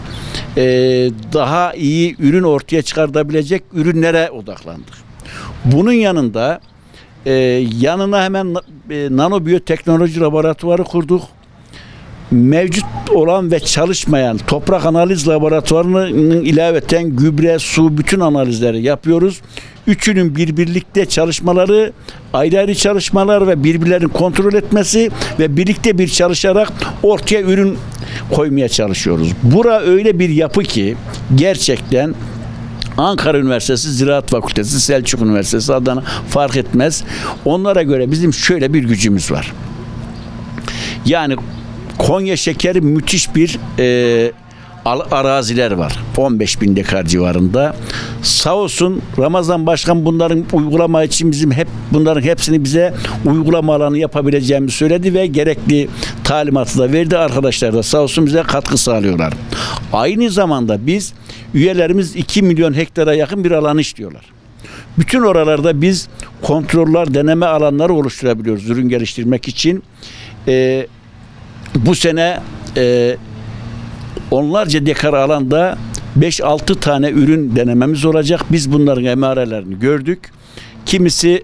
daha iyi ürün ortaya çıkartabilecek ürünlere odaklandık. Bunun yanında yanına hemen nanobiyoteknoloji laboratuvarı kurduk. Mevcut olan ve çalışmayan toprak analiz laboratuvarının ilaveten gübre, su, bütün analizleri yapıyoruz. Üçünün birbirlikte çalışmaları, ayrı ayrı çalışmalar ve birbirlerini kontrol etmesi ve birlikte bir çalışarak ortaya ürün koymaya çalışıyoruz. Bura öyle bir yapı ki gerçekten Ankara Üniversitesi, Ziraat Fakültesi, Selçuk Üniversitesi, Adana fark etmez. Onlara göre bizim şöyle bir gücümüz var. Yani Konya şekeri müthiş bir araziler var. 15.000 dekar civarında. Sağ olsun Ramazan Başkan bunların uygulama için bunların hepsini bize uygulama alanı yapabileceğimizi söyledi ve gerekli talimatı da verdi. Arkadaşlar da sağ olsun bize katkı sağlıyorlar. Aynı zamanda biz üyelerimiz 2 milyon hektara yakın bir alanı istiyorlar. Bütün oralarda biz kontroller, deneme alanları oluşturabiliyoruz ürün geliştirmek için. Bu sene onlarca dekar alanda 5-6 tane ürün denememiz olacak. Biz bunların emarelerini gördük. Kimisi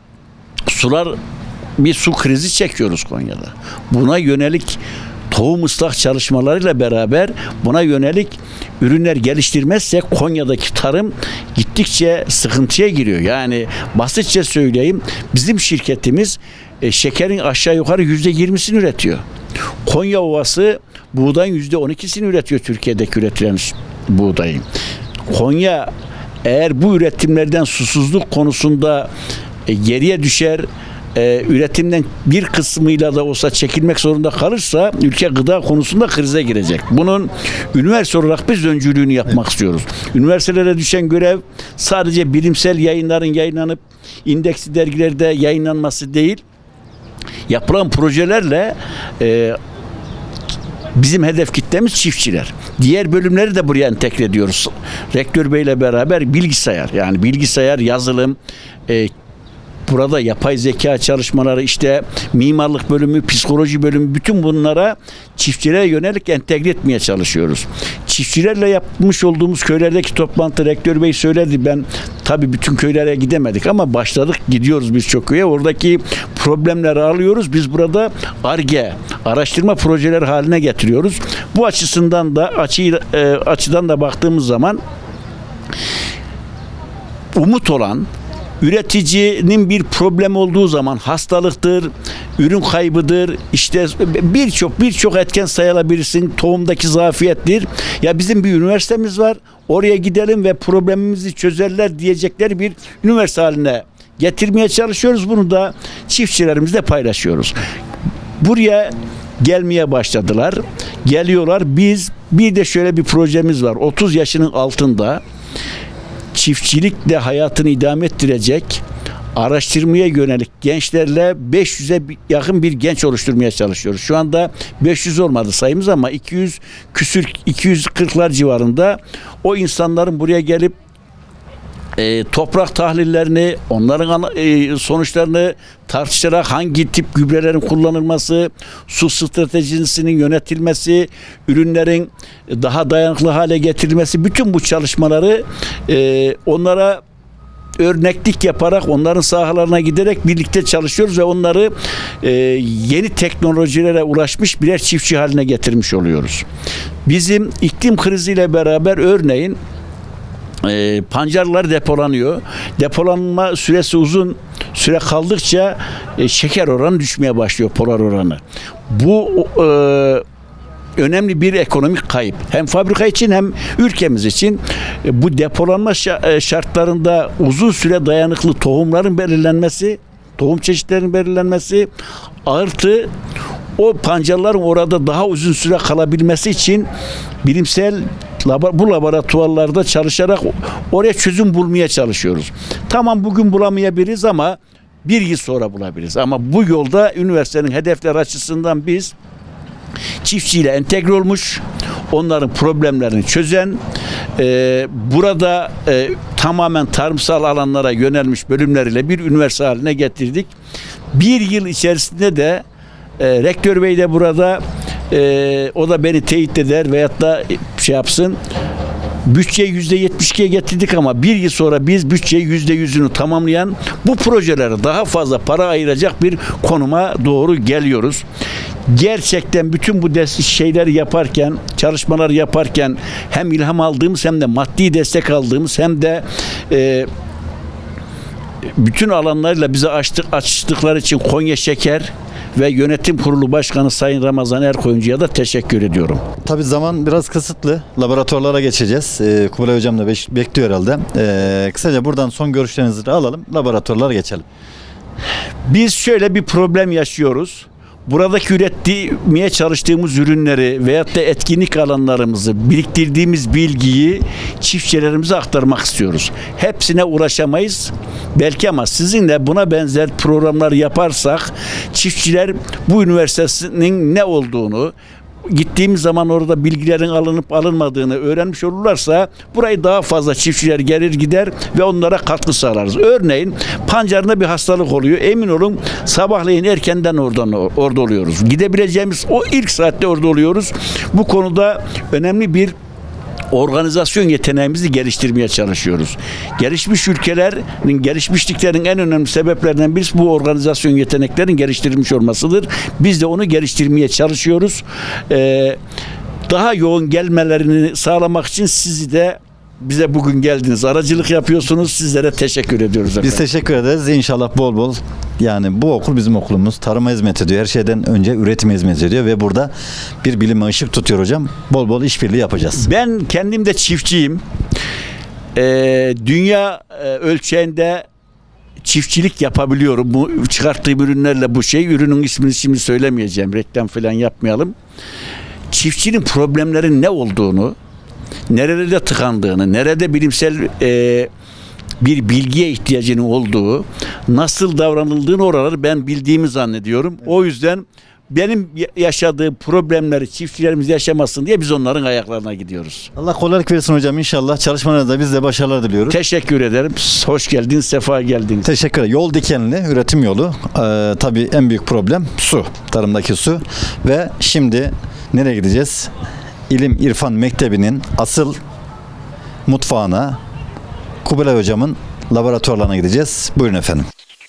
bir su krizi çekiyoruz Konya'da. Buna yönelik tohum ıslah çalışmalarıyla beraber buna yönelik ürünler geliştirmezsek Konya'daki tarım gittikçe sıkıntıya giriyor. Yani basitçe söyleyeyim, bizim şirketimiz şekerin aşağı yukarı %20'sini üretiyor. Konya Ovası buğdayın %12'sini üretiyor, Türkiye'deki üretilen buğdayın. Konya eğer bu üretimlerden susuzluk konusunda geriye düşer, üretimden bir kısmıyla da olsa çekilmek zorunda kalırsa ülke gıda konusunda krize girecek. Bunun üniversite olarak biz öncülüğünü yapmak istiyoruz. Üniversitelere düşen görev sadece bilimsel yayınların yayınlanıp indeksli dergilerde yayınlanması değil, yapılan projelerle bizim hedef kitlemiz çiftçiler. Diğer bölümleri de buraya entegre ediyoruz. Rektör Bey'le beraber bilgisayar, yazılım, burada yapay zeka çalışmaları, işte mimarlık bölümü, psikoloji bölümü, bütün bunlara çiftçilere yönelik entegre etmeye çalışıyoruz. Çiftçilerle yapmış olduğumuz köylerdeki toplantı, Rektör Bey söyledi, ben tabii bütün köylere gidemedik ama başladık, gidiyoruz birçok köye. Oradaki problemleri alıyoruz. Biz burada Ar-Ge, araştırma projeleri haline getiriyoruz. Bu açısından da açıdan da baktığımız zaman umut olan, üreticinin bir problem olduğu zaman hastalıktır, ürün kaybıdır, işte birçok etken sayılabilirsin, tohumdaki zafiyettir. Ya bizim bir üniversitemiz var, oraya gidelim ve problemimizi çözerler diyecekleri bir üniversite haline getirmeye çalışıyoruz. Bunu da çiftçilerimizle paylaşıyoruz. Buraya gelmeye başladılar, geliyorlar. Biz bir de şöyle bir projemiz var. 30 yaşının altında çiftçilikle hayatını idame ettirecek, araştırmaya yönelik gençlerle 500'e yakın bir genç oluşturmaya çalışıyoruz. Şu anda 500 olmadı sayımız ama 240'lar civarında o insanların buraya gelip toprak tahlillerini, onların sonuçlarını tartışarak hangi tip gübrelerin kullanılması, su stratejisinin yönetilmesi, ürünlerin daha dayanıklı hale getirilmesi, bütün bu çalışmaları onlara örneklik yaparak onların sahalarına giderek birlikte çalışıyoruz ve onları yeni teknolojilere ulaşmış birer çiftçi haline getirmiş oluyoruz. Bizim iklim kriziyle beraber örneğin pancarlar depolanıyor. Depolanma süresi uzun süre kaldıkça şeker oranı düşmeye başlıyor, polar oranı. Bu önemli bir ekonomik kayıp. Hem fabrika için hem ülkemiz için. Bu depolanma şartlarında uzun süre dayanıklı tohumların belirlenmesi, tohum çeşitlerinin belirlenmesi artı o pancarların orada daha uzun süre kalabilmesi için bilimsel bu laboratuvarlarda çalışarak oraya çözüm bulmaya çalışıyoruz. Tamam, bugün bulamayabiliriz ama bir yıl sonra bulabiliriz. Ama bu yolda üniversitenin hedefleri açısından biz çiftçiyle entegre olmuş, onların problemlerini çözen, burada tamamen tarımsal alanlara yönelmiş bölümleriyle bir üniversite haline getirdik. Bir yıl içerisinde de rektör bey de burada, o da beni teyit eder veyahut da şey yapsın. Bütçeyi %72'ye getirdik ama bir yıl sonra biz bütçeyi %100'ünü tamamlayan, bu projelere daha fazla para ayıracak bir konuma doğru geliyoruz. Gerçekten bütün bu şeyleri yaparken, çalışmaları yaparken hem ilham aldığımız hem de maddi destek aldığımız hem de bütün alanlarıyla bize açtıkları için Konya Şeker ve Yönetim Kurulu Başkanı Sayın Ramazan Erkoyuncu'ya da teşekkür ediyorum. Tabii zaman biraz kısıtlı. Laboratuvarlara geçeceğiz. Kubilay Hocam da bekliyor herhalde. Kısaca buradan son görüşlerinizi de alalım. Laboratuvarlara geçelim. Biz şöyle bir problem yaşıyoruz. Buradaki üretmeye çalıştığımız ürünleri veyahut da etkinlik alanlarımızı, biriktirdiğimiz bilgiyi çiftçilerimize aktarmak istiyoruz. Hepsine ulaşamayız belki ama sizinle buna benzer programlar yaparsak çiftçiler bu üniversitenin ne olduğunu, gittiğimiz zaman orada bilgilerin alınıp alınmadığını öğrenmiş olurlarsa burayı daha fazla çiftçiler gelir gider ve onlara katkı sağlarız. Örneğin pancarında bir hastalık oluyor. Emin olun sabahleyin erkenden orada oluyoruz. Gidebileceğimiz o ilk saatte orada oluyoruz. Bu konuda önemli bir organizasyon yeteneğimizi geliştirmeye çalışıyoruz. Gelişmiş ülkelerin gelişmişliklerin en önemli sebeplerinden birisi bu organizasyon yeteneklerin geliştirilmiş olmasıdır. Biz de onu geliştirmeye çalışıyoruz. Daha yoğun gelmelerini sağlamak için sizi de bize bugün geldiniz, aracılık yapıyorsunuz. Sizlere teşekkür ediyoruz efendim. Biz teşekkür ederiz. İnşallah bol bol. Yani bu okul bizim okulumuz. Tarıma hizmet ediyor. Her şeyden önce üretime hizmet ediyor ve burada bir bilime ışık tutuyor hocam. Bol bol işbirliği yapacağız. Ben kendim de çiftçiyim. Dünya ölçeğinde çiftçilik yapabiliyorum. Bu çıkarttığım ürünlerle ürünün ismini şimdi söylemeyeceğim. Reklam falan yapmayalım. Çiftçinin problemlerin ne olduğunu, nerede tıkandığını, nerede bilimsel bir bilgiye ihtiyacının olduğu, nasıl davranıldığını oraları ben bildiğimi zannediyorum. O yüzden benim yaşadığım problemleri çiftçilerimiz yaşamasın diye biz onların ayaklarına gidiyoruz. Allah kolaylık versin hocam inşallah. Çalışmalarınızda biz de başarılar diliyoruz. Teşekkür ederim. Hoş geldiniz, sefa geldiniz. Teşekkür ederim. Yol dikenli, üretim yolu. Tabii en büyük problem su. Tarımdaki su. Ve şimdi nereye gideceğiz? İlim İrfan Mektebi'nin asıl mutfağına, Kubilay Hocam'ın laboratuvarlarına gideceğiz. Buyurun efendim.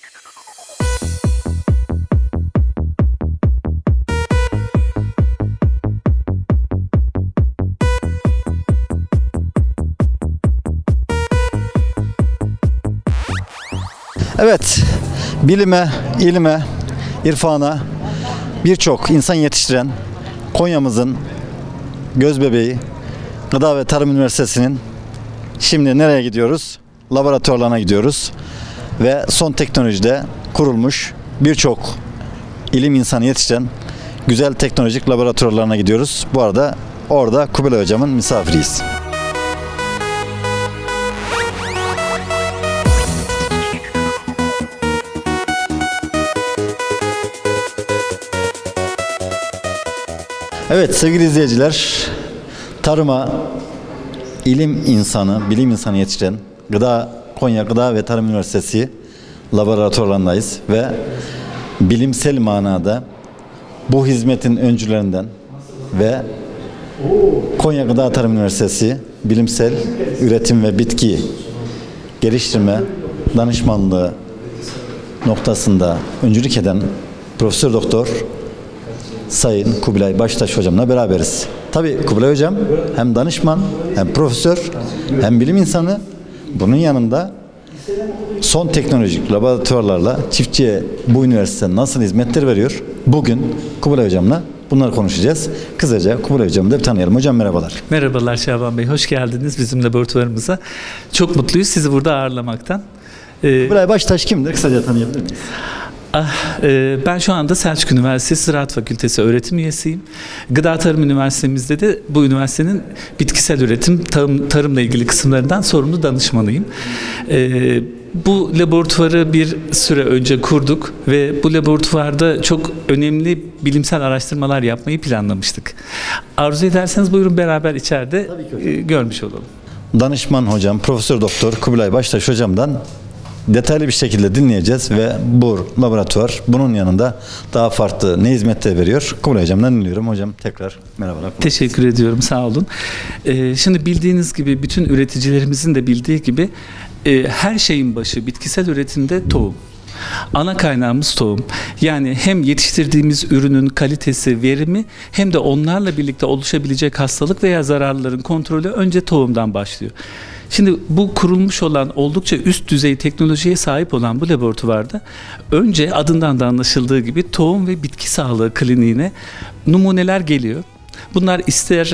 Evet, bilime, ilime, irfana birçok insan yetiştiren Konya'mızın gözbebeği Gıda ve Tarım Üniversitesi'nin şimdi nereye gidiyoruz? Laboratuvarlarına gidiyoruz ve son teknolojide kurulmuş birçok ilim insanı yetiştiren güzel teknolojik laboratuvarlarına gidiyoruz. Bu arada orada Kubilay Hocam'ın misafiriyiz. Evet sevgili izleyiciler, tarıma ilim insanı, bilim insanı yetiştiren Konya Gıda ve Tarım Üniversitesi laboratuvarlarındayız ve bilimsel manada bu hizmetin öncülerinden ve Konya Gıda Tarım Üniversitesi Bilimsel Üretim ve Bitki Geliştirme danışmanlığı noktasında öncülük eden Profesör Doktor Sayın Kubilay Baştaş hocamla beraberiz. Tabii Kubilay hocam hem danışman, hem profesör, hem bilim insanı. Bunun yanında son teknolojik laboratuvarlarla çiftçiye bu üniversite nasıl hizmetler veriyor? Bugün Kubilay hocamla bunları konuşacağız. Kısaca Kubilay hocamı da bir tanıyalım. Hocam merhabalar. Merhabalar Şaban Bey, hoş geldiniz bizim laboratuvarımıza. Çok mutluyuz sizi burada ağırlamaktan. Kubilay Baştaş kimdir? Kısaca tanıyabilir miyiz? Ben şu anda Selçuk Üniversitesi Ziraat Fakültesi öğretim üyesiyim. Gıda Tarım Üniversitemizde de bu üniversitenin bitkisel üretim, tarımla ilgili kısımlarından sorumlu danışmanıyım. Bu laboratuvarı bir süre önce kurduk ve bu laboratuvarda çok önemli bilimsel araştırmalar yapmayı planlamıştık. Arzu ederseniz buyurun beraber içeride görmüş olalım. Danışman hocam, Profesör Doktor Kubilay Baştaş hocamdan detaylı bir şekilde dinleyeceğiz ve bu laboratuvar bunun yanında daha farklı ne hizmetler veriyor? Kubilay hocamdan dinliyorum. Hocam tekrar merhabalar. Teşekkür ediyorum, sağ olun. Şimdi bildiğiniz gibi, bütün üreticilerimizin de bildiği gibi her şeyin başı bitkisel üretimde tohum. Ana kaynağımız tohum. Yani hem yetiştirdiğimiz ürünün kalitesi, verimi hem de onlarla birlikte oluşabilecek hastalık veya zararların kontrolü önce tohumdan başlıyor. Şimdi bu kurulmuş olan, oldukça üst düzey teknolojiye sahip olan bu laboratuvarda önce adından da anlaşıldığı gibi tohum ve bitki sağlığı kliniğine numuneler geliyor. Bunlar ister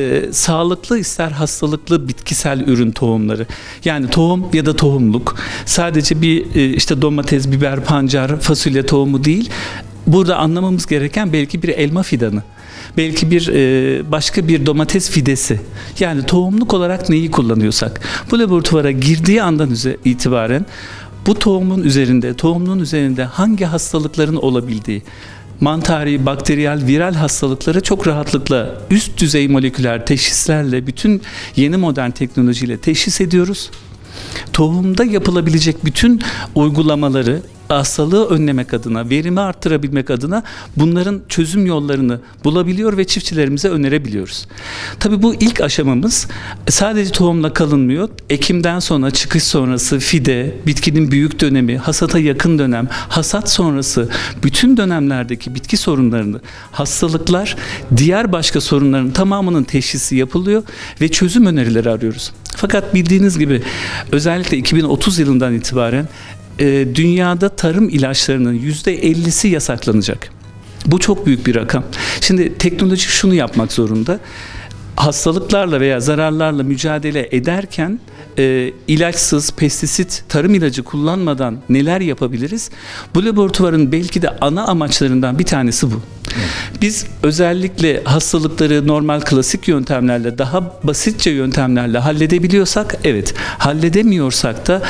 sağlıklı ister hastalıklı bitkisel ürün tohumları. Yani tohum ya da tohumluk. Sadece bir işte domates, biber, pancar, fasulye tohumu değil. Burada anlamamız gereken belki bir elma fidanı. Belki bir başka bir domates fidesi. Yani tohumluk olarak neyi kullanıyorsak. Bu laboratuvara girdiği andan itibaren bu tohumun üzerinde, tohumluğun üzerinde hangi hastalıkların olabildiği, mantari, bakteriyel, viral hastalıkları çok rahatlıkla üst düzey moleküler teşhislerle, bütün yeni modern teknolojiyle teşhis ediyoruz. Tohumda yapılabilecek bütün uygulamaları hastalığı önlemek adına, verimi arttırabilmek adına bunların çözüm yollarını bulabiliyor ve çiftçilerimize önerebiliyoruz. Tabii bu ilk aşamamız sadece tohumla kalınmıyor. Ekimden sonra, çıkış sonrası, fide, bitkinin büyük dönemi, hasata yakın dönem, hasat sonrası bütün dönemlerdeki bitki sorunlarını, hastalıklar, diğer başka sorunların tamamının teşhisi yapılıyor ve çözüm önerileri arıyoruz. Fakat bildiğiniz gibi özellikle 2030 yılından itibaren dünyada tarım ilaçlarının %50'si yasaklanacak. Bu çok büyük bir rakam. Şimdi teknoloji şunu yapmak zorunda. Hastalıklarla veya zararlarla mücadele ederken ilaçsız, pestisit, tarım ilacı kullanmadan neler yapabiliriz? Bu laboratuvarın belki de ana amaçlarından bir tanesi bu. Biz özellikle hastalıkları normal klasik yöntemlerle, daha basitçe yöntemlerle halledebiliyorsak evet, halledemiyorsak da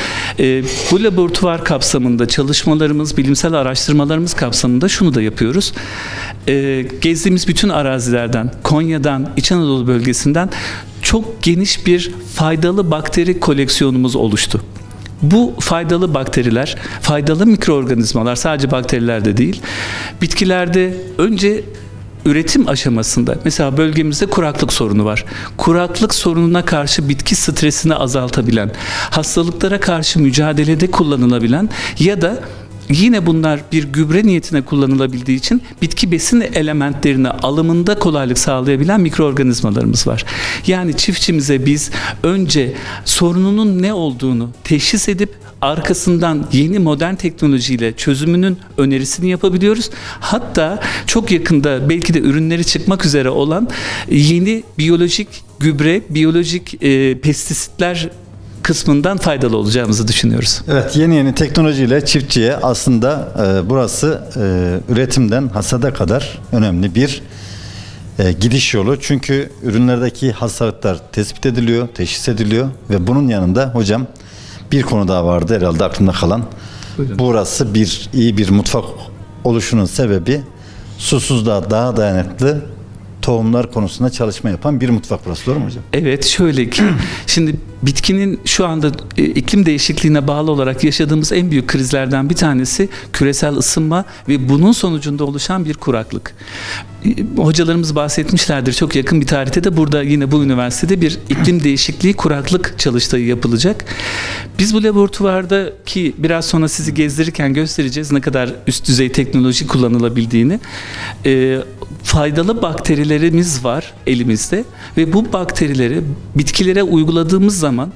bu laboratuvar kapsamında çalışmalarımız, bilimsel araştırmalarımız kapsamında şunu da yapıyoruz. Gezdiğimiz bütün arazilerden, Konya'dan, İç Anadolu bölgesinden çok geniş bir faydalı bakteri koleksiyonumuz oluştu. Bu faydalı bakteriler, faydalı mikroorganizmalar, sadece bakterilerde değil, bitkilerde önce üretim aşamasında, mesela bölgemizde kuraklık sorunu var. Kuraklık sorununa karşı bitki stresini azaltabilen, hastalıklara karşı mücadelede kullanılabilen ya da yine bunlar bir gübre niyetine kullanılabildiği için bitki besin elementlerini alımında kolaylık sağlayabilen mikroorganizmalarımız var. Yani çiftçimize biz önce sorununun ne olduğunu teşhis edip arkasından yeni modern teknolojiyle çözümünün önerisini yapabiliyoruz. Hatta çok yakında belki de ürünleri çıkmak üzere olan yeni biyolojik gübre, biyolojik pestisitler kısmından faydalı olacağımızı düşünüyoruz. Evet, yeni teknolojiyle çiftçiye aslında burası üretimden hasada kadar önemli bir gidiş yolu. Çünkü ürünlerdeki hastalıklar tespit ediliyor, teşhis ediliyor ve bunun yanında hocam bir konu daha vardı herhalde aklımda kalan. Buyurun. Burası iyi bir mutfak oluşunun sebebi susuzluğa daha dayanıklı tohumlar konusunda çalışma yapan bir mutfak burası, doğru mu hocam? Evet, şöyle ki şimdi bitkinin şu anda iklim değişikliğine bağlı olarak yaşadığımız en büyük krizlerden bir tanesi küresel ısınma ve bunun sonucunda oluşan bir kuraklık. hocalarımız bahsetmişlerdir. Çok yakın bir tarihte de burada yine bu üniversitede bir iklim değişikliği kuraklık çalıştayı yapılacak. Biz bu laboratuvarda ki biraz sonra sizi gezdirirken göstereceğiz ne kadar üst düzey teknoloji kullanılabildiğini. Faydalı bakterilerimiz var elimizde ve bu bakterileri bitkilere uyguladığımız zaman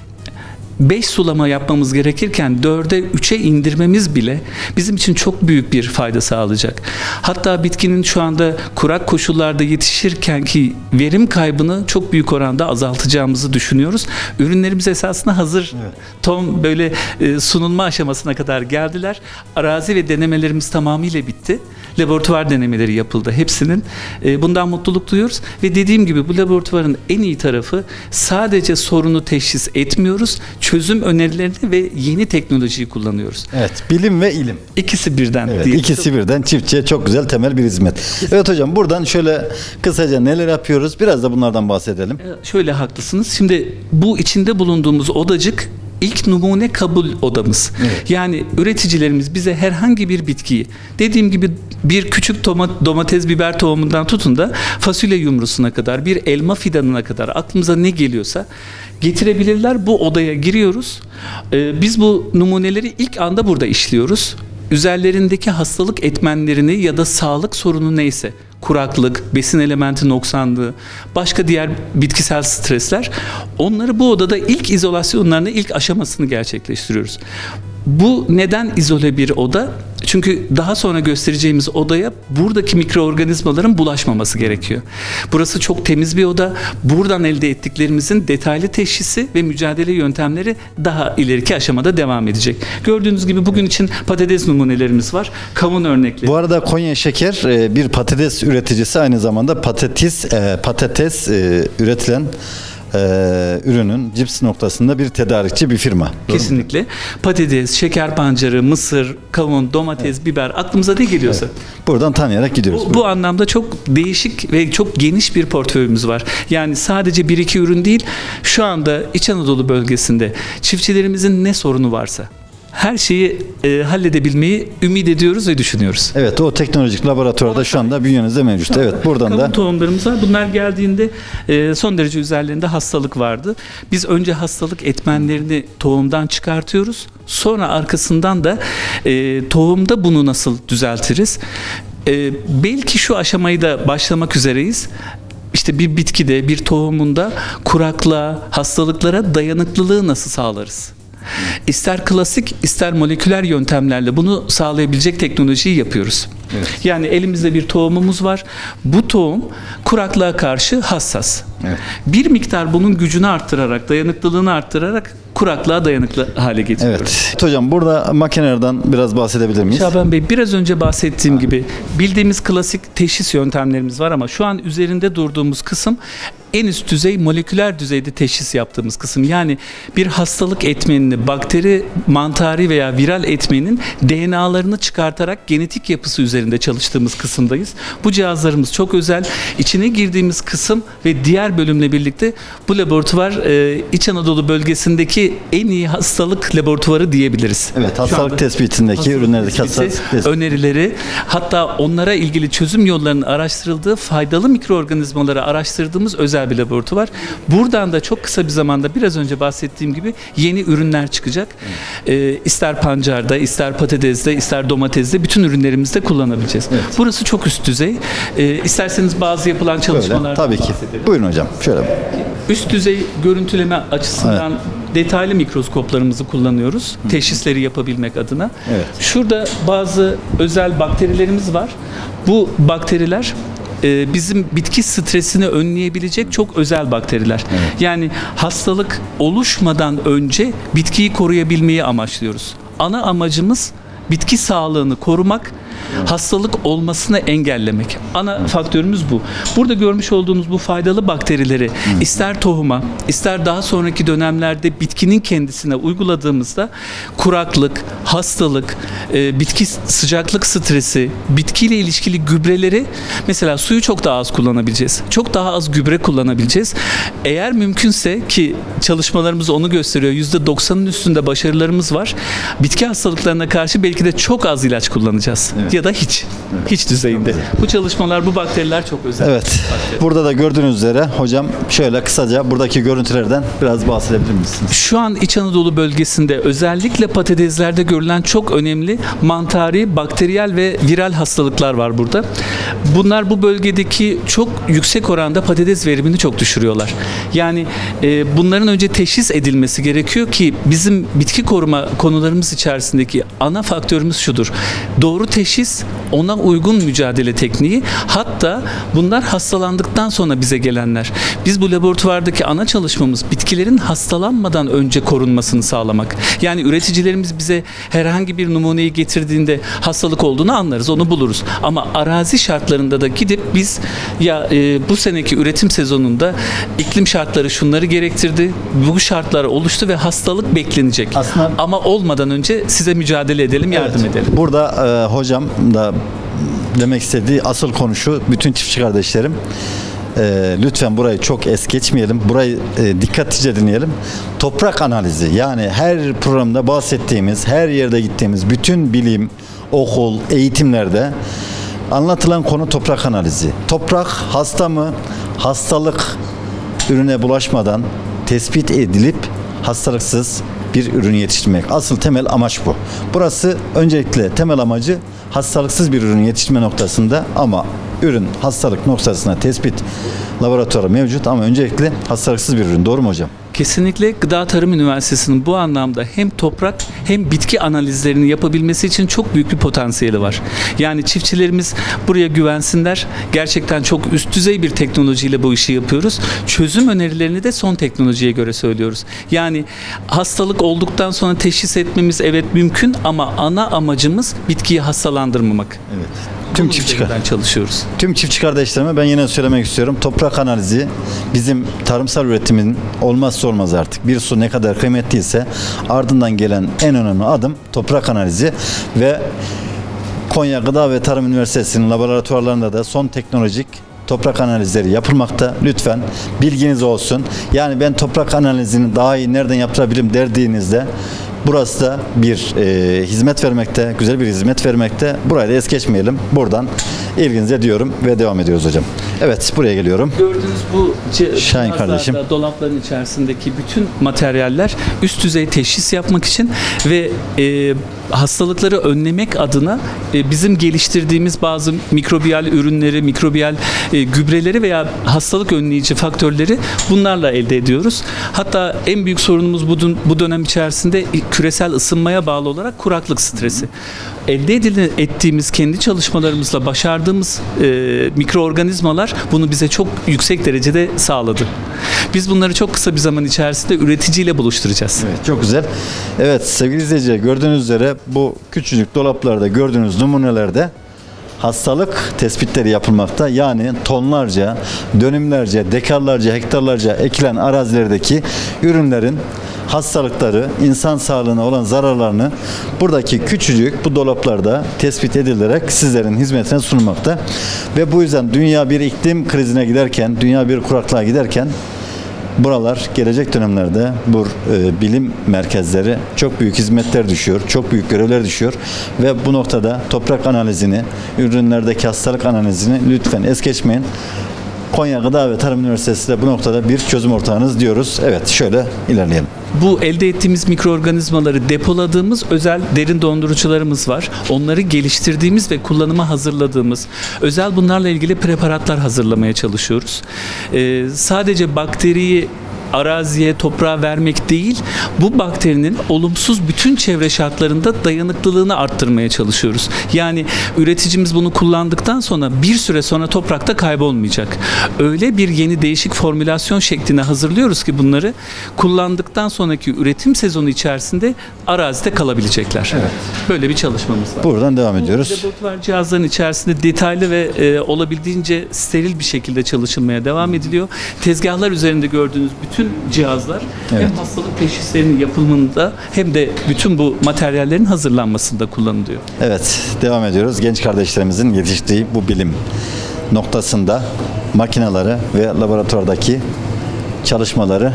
5 sulama yapmamız gerekirken 4'e 3'e indirmemiz bile bizim için çok büyük bir fayda sağlayacak. Hatta bitkinin şu anda kurak koşullarda yetişirken ki verim kaybını çok büyük oranda azaltacağımızı düşünüyoruz. Ürünlerimiz esasında hazır. Evet. Tam böyle sunulma aşamasına kadar geldiler. Arazi ve denemelerimiz tamamıyla bitti. Laboratuvar denemeleri yapıldı hepsinin. Bundan mutluluk duyuyoruz ve dediğim gibi bu laboratuvarın en iyi tarafı sadece sorunu teşhis etmiyoruz. Çözüm önerilerini ve yeni teknolojiyi kullanıyoruz. Evet, bilim ve ilim. İkisi birden. Evet, ikisi birden çiftçiye çok güzel temel bir hizmet. Evet hocam, buradan şöyle kısaca neler yapıyoruz? Biraz da bunlardan bahsedelim. Şöyle haklısınız. Şimdi bu içinde bulunduğumuz odacık İlk numune kabul odamız. Evet. Yani üreticilerimiz bize herhangi bir bitkiyi, dediğim gibi bir küçük domates, biber tohumundan tutun da fasulye yumrusuna kadar, bir elma fidanına kadar aklımıza ne geliyorsa getirebilirler. Bu odaya giriyoruz. Biz bu numuneleri ilk anda burada işliyoruz. Üzerlerindeki hastalık etmenlerini ya da sağlık sorunu neyse, kuraklık, besin elementi noksanlığı, başka diğer bitkisel stresler, onları bu odada ilk izolasyonlarını, ilk aşamasını gerçekleştiriyoruz. Bu neden izole bir oda? Çünkü daha sonra göstereceğimiz odaya buradaki mikroorganizmaların bulaşmaması gerekiyor. Burası çok temiz bir oda. Buradan elde ettiklerimizin detaylı teşhisi ve mücadele yöntemleri daha ileriki aşamada devam edecek. Gördüğünüz gibi bugün için patates numunelerimiz var. Kavun örnekleri. Bu arada Konya Şeker bir patates üreticisi, aynı zamanda patates üretilen ürünün cips noktasında bir tedarikçi bir firma. Kesinlikle. Patates, şeker pancarı, mısır, kavun, domates, evet, biber, aklımıza ne geliyorsa. Evet. Buradan tanıyarak gidiyoruz. Bu anlamda çok değişik ve çok geniş bir portföyümüz var. Yani sadece 1-2 ürün değil, şu anda İç Anadolu bölgesinde çiftçilerimizin ne sorunu varsa her şeyi halledebilmeyi ümit ediyoruz ve düşünüyoruz. Evet, o teknolojik laboratuvarda şu anda bünyenizde mevcut. Evet, buradan da tohumlarımız var. Bunlar geldiğinde son derece üzerlerinde hastalık vardı. Biz önce hastalık etmenlerini tohumdan çıkartıyoruz. Sonra arkasından da tohumda bunu nasıl düzeltiriz? Belki şu aşamayı da başlamak üzereyiz. İşte bir bitkide, bir tohumunda kuraklığa, hastalıklara dayanıklılığı nasıl sağlarız? İster klasik, ister moleküler yöntemlerle bunu sağlayabilecek teknolojiyi yapıyoruz. Evet. Yani elimizde bir tohumumuz var. Bu tohum kuraklığa karşı hassas. Evet. Bir miktar bunun gücünü arttırarak, dayanıklılığını arttırarak kuraklığa dayanıklı hale getiriyoruz. Evet. Hocam, burada makinelerden biraz bahsedebilir miyiz? Şaban Bey, biraz önce bahsettiğim gibi bildiğimiz klasik teşhis yöntemlerimiz var ama şu an üzerinde durduğumuz kısım en üst düzey, moleküler düzeyde teşhis yaptığımız kısım. Yani bir hastalık etmenini, bakteri, mantari veya viral etmenin DNA'larını çıkartarak genetik yapısı üzerinde çalıştığımız kısımdayız. Bu cihazlarımız çok özel. İçine girdiğimiz kısım ve diğer bölümle birlikte bu laboratuvar İç Anadolu bölgesindeki en iyi hastalık laboratuvarı diyebiliriz. Evet, hastalık tespitindeki ürünlerdeki hastalık önerileri, hatta onlara ilgili çözüm yollarının araştırıldığı, faydalı mikroorganizmaları araştırdığımız özel bir laboratuvar. Buradan da çok kısa bir zamanda biraz önce bahsettiğim gibi yeni ürünler çıkacak. İster pancarda, ister patatesde, ister domatesde bütün ürünlerimizde kullanabileceğiz. Evet. Burası çok üst düzey. İsterseniz bazı yapılan çalışmalardan tabii ki. Bahsedelim. Buyurun hocam. Şöyle. Üst düzey görüntüleme açısından detaylı mikroskoplarımızı kullanıyoruz. Teşhisleri yapabilmek adına. Evet. Şurada bazı özel bakterilerimiz var. Bu bakteriler bizim bitki stresini önleyebilecek çok özel bakteriler. Evet. Yani hastalık oluşmadan önce bitkiyi koruyabilmeyi amaçlıyoruz. Ana amacımız bitki sağlığını korumak, hastalık olmasını engellemek. Ana faktörümüz bu. Burada görmüş olduğunuz bu faydalı bakterileri ister tohuma, ister daha sonraki dönemlerde bitkinin kendisine uyguladığımızda kuraklık, hastalık, bitki sıcaklık stresi, bitkiyle ilişkili gübreleri, mesela suyu çok daha az kullanabileceğiz. Çok daha az gübre kullanabileceğiz. Eğer mümkünse, ki çalışmalarımız onu gösteriyor, %90'ın üstünde başarılarımız var. Bitki hastalıklarına karşı belki belki de çok az ilaç kullanacağız. Ya da hiç. Hiç düzeyinde. Bu çalışmalar, bu bakteriler çok özel. Evet. Burada da gördüğünüz üzere hocam şöyle kısaca buradaki görüntülerden biraz bahsedebilir misiniz? Şu an İç Anadolu bölgesinde özellikle patateslerde görülen çok önemli mantari, bakteriyel ve viral hastalıklar var burada. Bunlar bu bölgedeki çok yüksek oranda patates verimini çok düşürüyorlar. Yani bunların önce teşhis edilmesi gerekiyor ki bizim bitki koruma konularımız içerisindeki ana faktörümüz şudur. Doğru teşhis, ona uygun mücadele tekniği, hatta bunlar hastalandıktan sonra bize gelenler. Biz bu laboratuvardaki ana çalışmamız bitkilerin hastalanmadan önce korunmasını sağlamak. Yani üreticilerimiz bize herhangi bir numuneyi getirdiğinde hastalık olduğunu anlarız, onu buluruz. Ama arazi şartlarında da gidip biz bu seneki üretim sezonunda iklim şartları şunları gerektirdi, bu şartlar oluştu ve hastalık beklenecek. Aslında, ama olmadan önce size mücadele edelim, yardım edelim. Burada hocam da demek istediği asıl konu şu, bütün çiftçi kardeşlerim. Lütfen burayı çok es geçmeyelim. Burayı dikkatlice dinleyelim. Toprak analizi, yani her programda bahsettiğimiz, her yerde gittiğimiz bütün bilim, okul, eğitimlerde anlatılan konu toprak analizi. Toprak hasta mı? Hastalık ürüne bulaşmadan tespit edilip hastalıksız bir ürün yetiştirmek. Asıl temel amaç bu. Burası öncelikle temel amacı hastalıksız bir ürün yetiştirme noktasında, ama ürün hastalık noktasına tespit laboratuvarı mevcut, ama öncelikle hastalıksız bir ürün. Doğru mu hocam? Kesinlikle Gıda Tarım Üniversitesi'nin bu anlamda hem toprak hem bitki analizlerini yapabilmesi için çok büyük bir potansiyeli var. Yani çiftçilerimiz buraya güvensinler. Gerçekten çok üst düzey bir teknolojiyle bu işi yapıyoruz. Çözüm önerilerini de son teknolojiye göre söylüyoruz. Yani hastalık olduktan sonra teşhis etmemiz evet mümkün, ama ana amacımız bitkiyi hastalandırmamak. Evet. Tüm çiftçi kardeşlerime ben yine söylemek istiyorum. Toprak analizi bizim tarımsal üretimin olmazsa olmaz artık. Bir su ne kadar kıymetliyse ardından gelen en önemli adım toprak analizi ve Konya Gıda ve Tarım Üniversitesi'nin laboratuvarlarında da son teknolojik toprak analizleri yapılmakta. Lütfen bilginiz olsun. Yani ben toprak analizini daha iyi nereden yaptırabilirim derdiğinizde burası da bir hizmet vermekte, güzel bir hizmet vermekte. Burayı da es geçmeyelim. Buradan ilginize diyorum ve devam ediyoruz hocam. Evet, buraya geliyorum. Gördüğünüz bu Şahin kardeşim, dolapların içerisindeki bütün materyaller üst düzey teşhis yapmak için ve hastalıkları önlemek adına bizim geliştirdiğimiz bazı mikrobiyal ürünleri, mikrobiyal gübreleri veya hastalık önleyici faktörleri bunlarla elde ediyoruz. Hatta en büyük sorunumuz bu dönem içerisinde küresel ısınmaya bağlı olarak kuraklık stresi. Elde ettiğimiz kendi çalışmalarımızla başardığımız mikroorganizmalar bunu bize çok yüksek derecede sağladı. Biz bunları çok kısa bir zaman içerisinde üreticiyle buluşturacağız. Evet, çok güzel. Evet sevgili izleyiciler, gördüğünüz üzere bu küçücük dolaplarda gördüğünüz numunelerde hastalık tespitleri yapılmakta. Yani tonlarca, dönümlerce, dekarlarca, hektarlarca ekilen arazilerdeki ürünlerin hastalıkları, insan sağlığına olan zararlarını buradaki küçücük bu dolaplarda tespit edilerek sizlerin hizmetine sunulmakta. Ve bu yüzden dünya bir iklim krizine giderken, dünya bir kuraklığa giderken buralar gelecek dönemlerde bu bilim merkezleri çok büyük hizmetler düşüyor, çok büyük görevler düşüyor ve bu noktada toprak analizini, ürünlerdeki hastalık analizini lütfen es geçmeyin. Konya Gıda ve Tarım Üniversitesi de bu noktada bir çözüm ortağınız diyoruz. Evet, şöyle ilerleyelim. Bu elde ettiğimiz mikroorganizmaları depoladığımız özel derin dondurucularımız var. Onları geliştirdiğimiz ve kullanıma hazırladığımız özel bunlarla ilgili preparatlar hazırlamaya çalışıyoruz. Sadece bakteriyi araziye, toprağa vermek değil, bu bakterinin olumsuz bütün çevre şartlarında dayanıklılığını arttırmaya çalışıyoruz. Yani üreticimiz bunu kullandıktan sonra bir süre sonra toprakta kaybolmayacak. Öyle bir yeni değişik formülasyon şekline hazırlıyoruz ki bunları kullandıktan sonraki üretim sezonu içerisinde arazide kalabilecekler. Evet. Böyle bir çalışmamız var. Buradan devam ediyoruz. Bu laboratuvar cihazların içerisinde detaylı ve olabildiğince steril bir şekilde çalışılmaya devam ediliyor. Tezgahlar üzerinde gördüğünüz bütün cihazlar hem hastalık teşhislerinin yapılımında hem de bütün bu materyallerin hazırlanmasında kullanılıyor. Evet, devam ediyoruz. Genç kardeşlerimizin yetiştiği bu bilim noktasında makineleri ve laboratuvardaki çalışmaları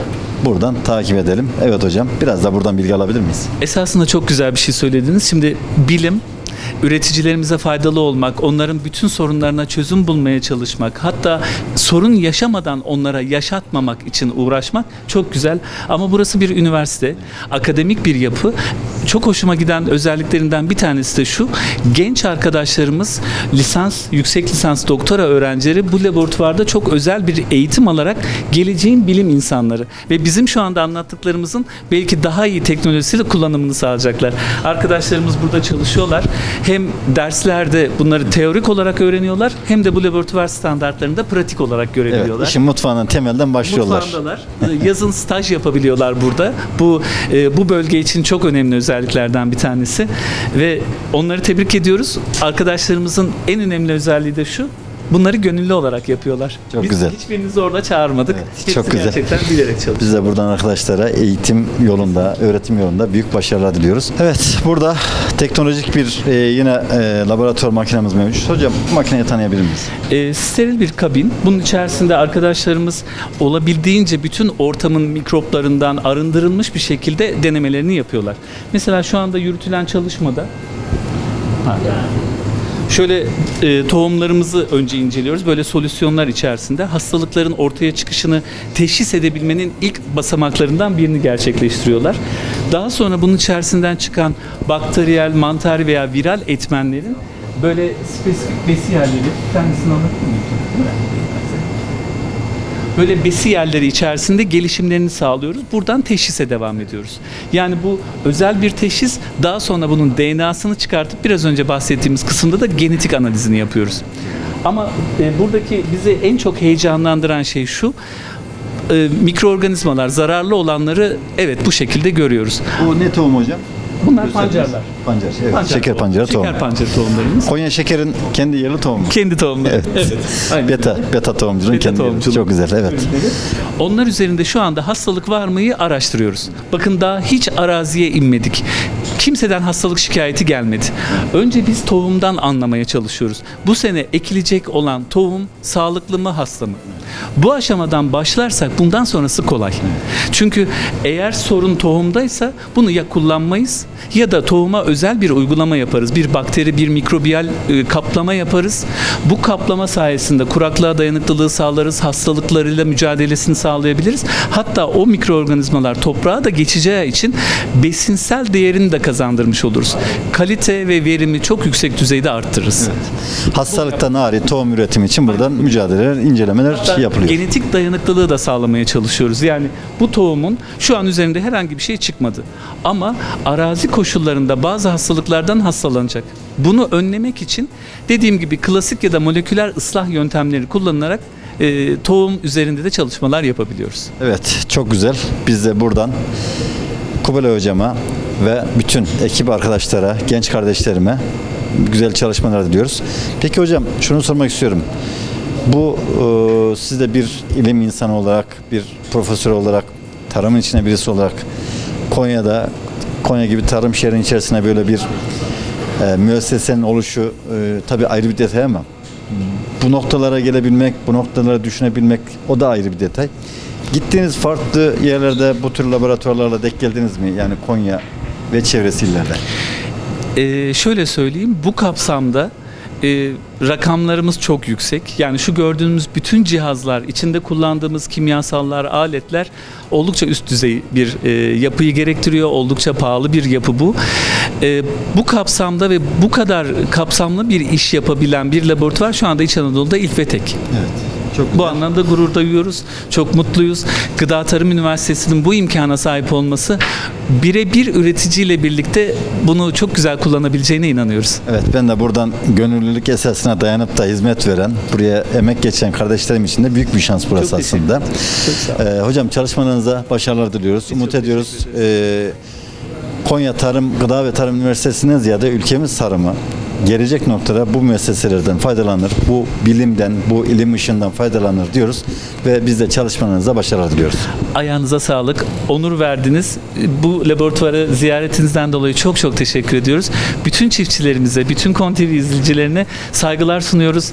buradan takip edelim. Evet hocam, biraz da buradan bilgi alabilir miyiz? Esasında çok güzel bir şey söylediniz. Şimdi bilim, üreticilerimize faydalı olmak, onların bütün sorunlarına çözüm bulmaya çalışmak, hatta sorun yaşamadan onlara yaşatmamak için uğraşmak çok güzel. Ama burası bir üniversite, akademik bir yapı. Çok hoşuma giden özelliklerinden bir tanesi de şu: genç arkadaşlarımız lisans, yüksek lisans, doktora öğrencileri bu laboratuvarda çok özel bir eğitim alarak geleceğin bilim insanları ve bizim şu anda anlattıklarımızın belki daha iyi teknolojisiyle kullanımını sağlayacaklar. Arkadaşlarımız burada çalışıyorlar. Hem derslerde bunları teorik olarak öğreniyorlar, hem de bu laboratuvar standartlarında pratik olarak görebiliyorlar. Evet, işin mutfağından temelden başlıyorlar. Mutfağındalar. Yazın staj yapabiliyorlar burada. Bu bölge için çok önemli özelliklerden bir tanesi ve onları tebrik ediyoruz. Arkadaşlarımızın en önemli özelliği de şu: bunları gönüllü olarak yapıyorlar. Çok Biz güzel. hiçbirinizi orada çağırmadık. Evet, çok güzel. Gerçekten bilerek çalışıyoruz. Biz de buradan arkadaşlara eğitim yolunda, öğretim yolunda büyük başarılar diliyoruz. Evet, burada teknolojik bir yine laboratuvar makinemiz mevcut. Hocam, bu makineyi tanıyabilir miyiz? Steril bir kabin. Bunun içerisinde arkadaşlarımız olabildiğince bütün ortamın mikroplarından arındırılmış bir şekilde denemelerini yapıyorlar. Mesela şu anda yürütülen çalışmada şöyle tohumlarımızı önce inceliyoruz. Böyle solüsyonlar içerisinde hastalıkların ortaya çıkışını teşhis edebilmenin ilk basamaklarından birini gerçekleştiriyorlar. Daha sonra bunun içerisinden çıkan bakteriyel, mantar veya viral etmenlerin böyle spesifik besi yerleri, kendisini anlatır mıyım? Böyle besi yerleri içerisinde gelişimlerini sağlıyoruz. Buradan teşhise devam ediyoruz. Yani bu özel bir teşhis. Daha sonra bunun DNA'sını çıkartıp biraz önce bahsettiğimiz kısımda da genetik analizini yapıyoruz. Ama buradaki bizi en çok heyecanlandıran şey şu: mikroorganizmalar, zararlı olanları evet bu şekilde görüyoruz. Bu ne tohum hocam? Bunlar pancarlar. Pancar, evet. Pancar Şeker pancarı tohumu. Şeker pancarı tohumlarımız. Konya şekerin kendi yerli tohumu. Kendi tohumları. Evet. Aynen. Beta tohumcunun kendi yerli. Çok güzel, evet. Onlar üzerinde şu anda hastalık var mıyı araştırıyoruz. Bakın, daha hiç araziye inmedik. Kimseden hastalık şikayeti gelmedi. Önce biz tohumdan anlamaya çalışıyoruz. Bu sene ekilecek olan tohum sağlıklı mı, hasta mı? Bu aşamadan başlarsak bundan sonrası kolay. Çünkü eğer sorun tohumdaysa bunu ya kullanmayız ya da tohuma özel bir uygulama yaparız. Bir bakteri, bir mikrobiyal kaplama yaparız. Bu kaplama sayesinde kuraklığa dayanıklılığı sağlarız, hastalıklarıyla mücadelesini sağlayabiliriz. Hatta o mikroorganizmalar toprağa da geçeceği için besinsel değerini de kazandırmış oluruz. Kalite ve verimi çok yüksek düzeyde arttırırız. Evet. Hastalıktan hariç tohum üretimi için buradan mücadeleler, incelemeler yapılıyor. Genetik dayanıklılığı da sağlamaya çalışıyoruz. Yani bu tohumun şu an üzerinde herhangi bir şey çıkmadı. Ama arazi koşullarında bazı hastalıklardan hastalanacak. Bunu önlemek için dediğim gibi klasik ya da moleküler ıslah yöntemleri kullanılarak tohum üzerinde de çalışmalar yapabiliyoruz. Evet, çok güzel. Biz de buradan Kubilay hocama ve bütün ekip arkadaşlara, genç kardeşlerime güzel çalışmalar diliyoruz. Peki hocam, şunu sormak istiyorum. Bu siz de bir ilim insanı olarak, bir profesör olarak, tarımın içine birisi olarak Konya gibi tarım şehrinin içerisine böyle bir müessesenin oluşu tabii ayrı bir detay ama bu noktalara gelebilmek, bu noktalara düşünebilmek o da ayrı bir detay. Gittiğiniz farklı yerlerde bu tür laboratuvarlarla denk geldiniz mi? Yani Konya ve çevresi illerde. Şöyle söyleyeyim, bu kapsamda rakamlarımız çok yüksek. Yani şu gördüğümüz bütün cihazlar, içinde kullandığımız kimyasallar, aletler oldukça üst düzey bir yapıyı gerektiriyor. Oldukça pahalı bir yapı bu. Bu kapsamda ve bu kadar kapsamlı bir iş yapabilen bir laboratuvar şu anda İç Anadolu'da ilk ve tek. Evet. Bu anlamda gurur duyuyoruz. Çok mutluyuz. Gıda Tarım Üniversitesi'nin bu imkana sahip olması, birebir üreticiyle birlikte bunu çok güzel kullanabileceğine inanıyoruz. Evet, ben de buradan gönüllülük esasına dayanıp da hizmet veren, buraya emek geçen kardeşlerim için de büyük bir şans burası çok aslında. Hocam, çalışmalarınıza başarılar diliyoruz. Umut ediyoruz. Konya Gıda ve Tarım Üniversitesi'nden ziyade ülkemiz tarımı gelecek noktada bu müesseselerden faydalanır, bu bilimden, bu ilim ışığından faydalanır diyoruz ve biz de çalışmalarınıza başarılar diliyoruz. Ayağınıza sağlık, onur verdiniz. Bu laboratuvarı ziyaretinizden dolayı çok çok teşekkür ediyoruz. Bütün çiftçilerimize, bütün KON TV izleyicilerine saygılar sunuyoruz.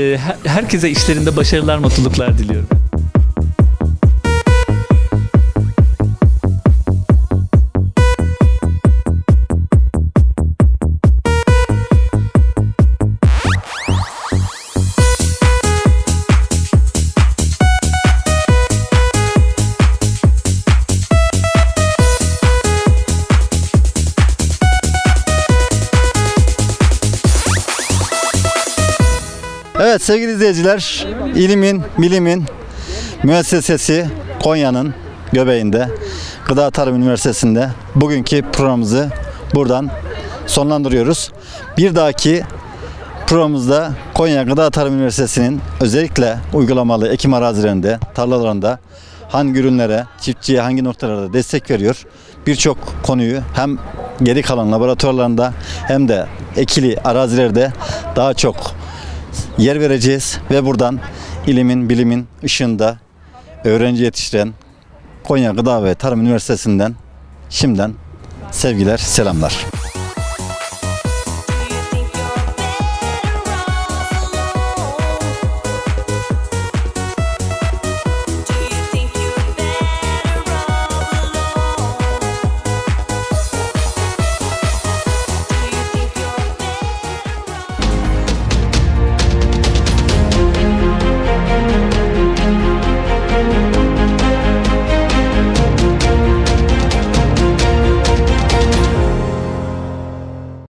Herkese işlerinde başarılar, mutluluklar diliyorum. sevgili izleyiciler, ilimin, bilimin müessesesi Konya'nın göbeğinde, Gıda Tarım Üniversitesi'nde bugünkü programımızı buradan sonlandırıyoruz. Bir dahaki programımızda Konya Gıda Tarım Üniversitesi'nin özellikle uygulamalı ekim arazilerinde, tarlalarında hangi ürünlere, çiftçiye hangi noktalarda destek veriyor, birçok konuyu hem geri kalan laboratuvarlarında hem de ekili arazilerde daha çok yer vereceğiz ve buradan ilimin, bilimin ışığında öğrenci yetiştiren Konya Gıda ve Tarım Üniversitesi'nden şimdiden sevgiler, selamlar.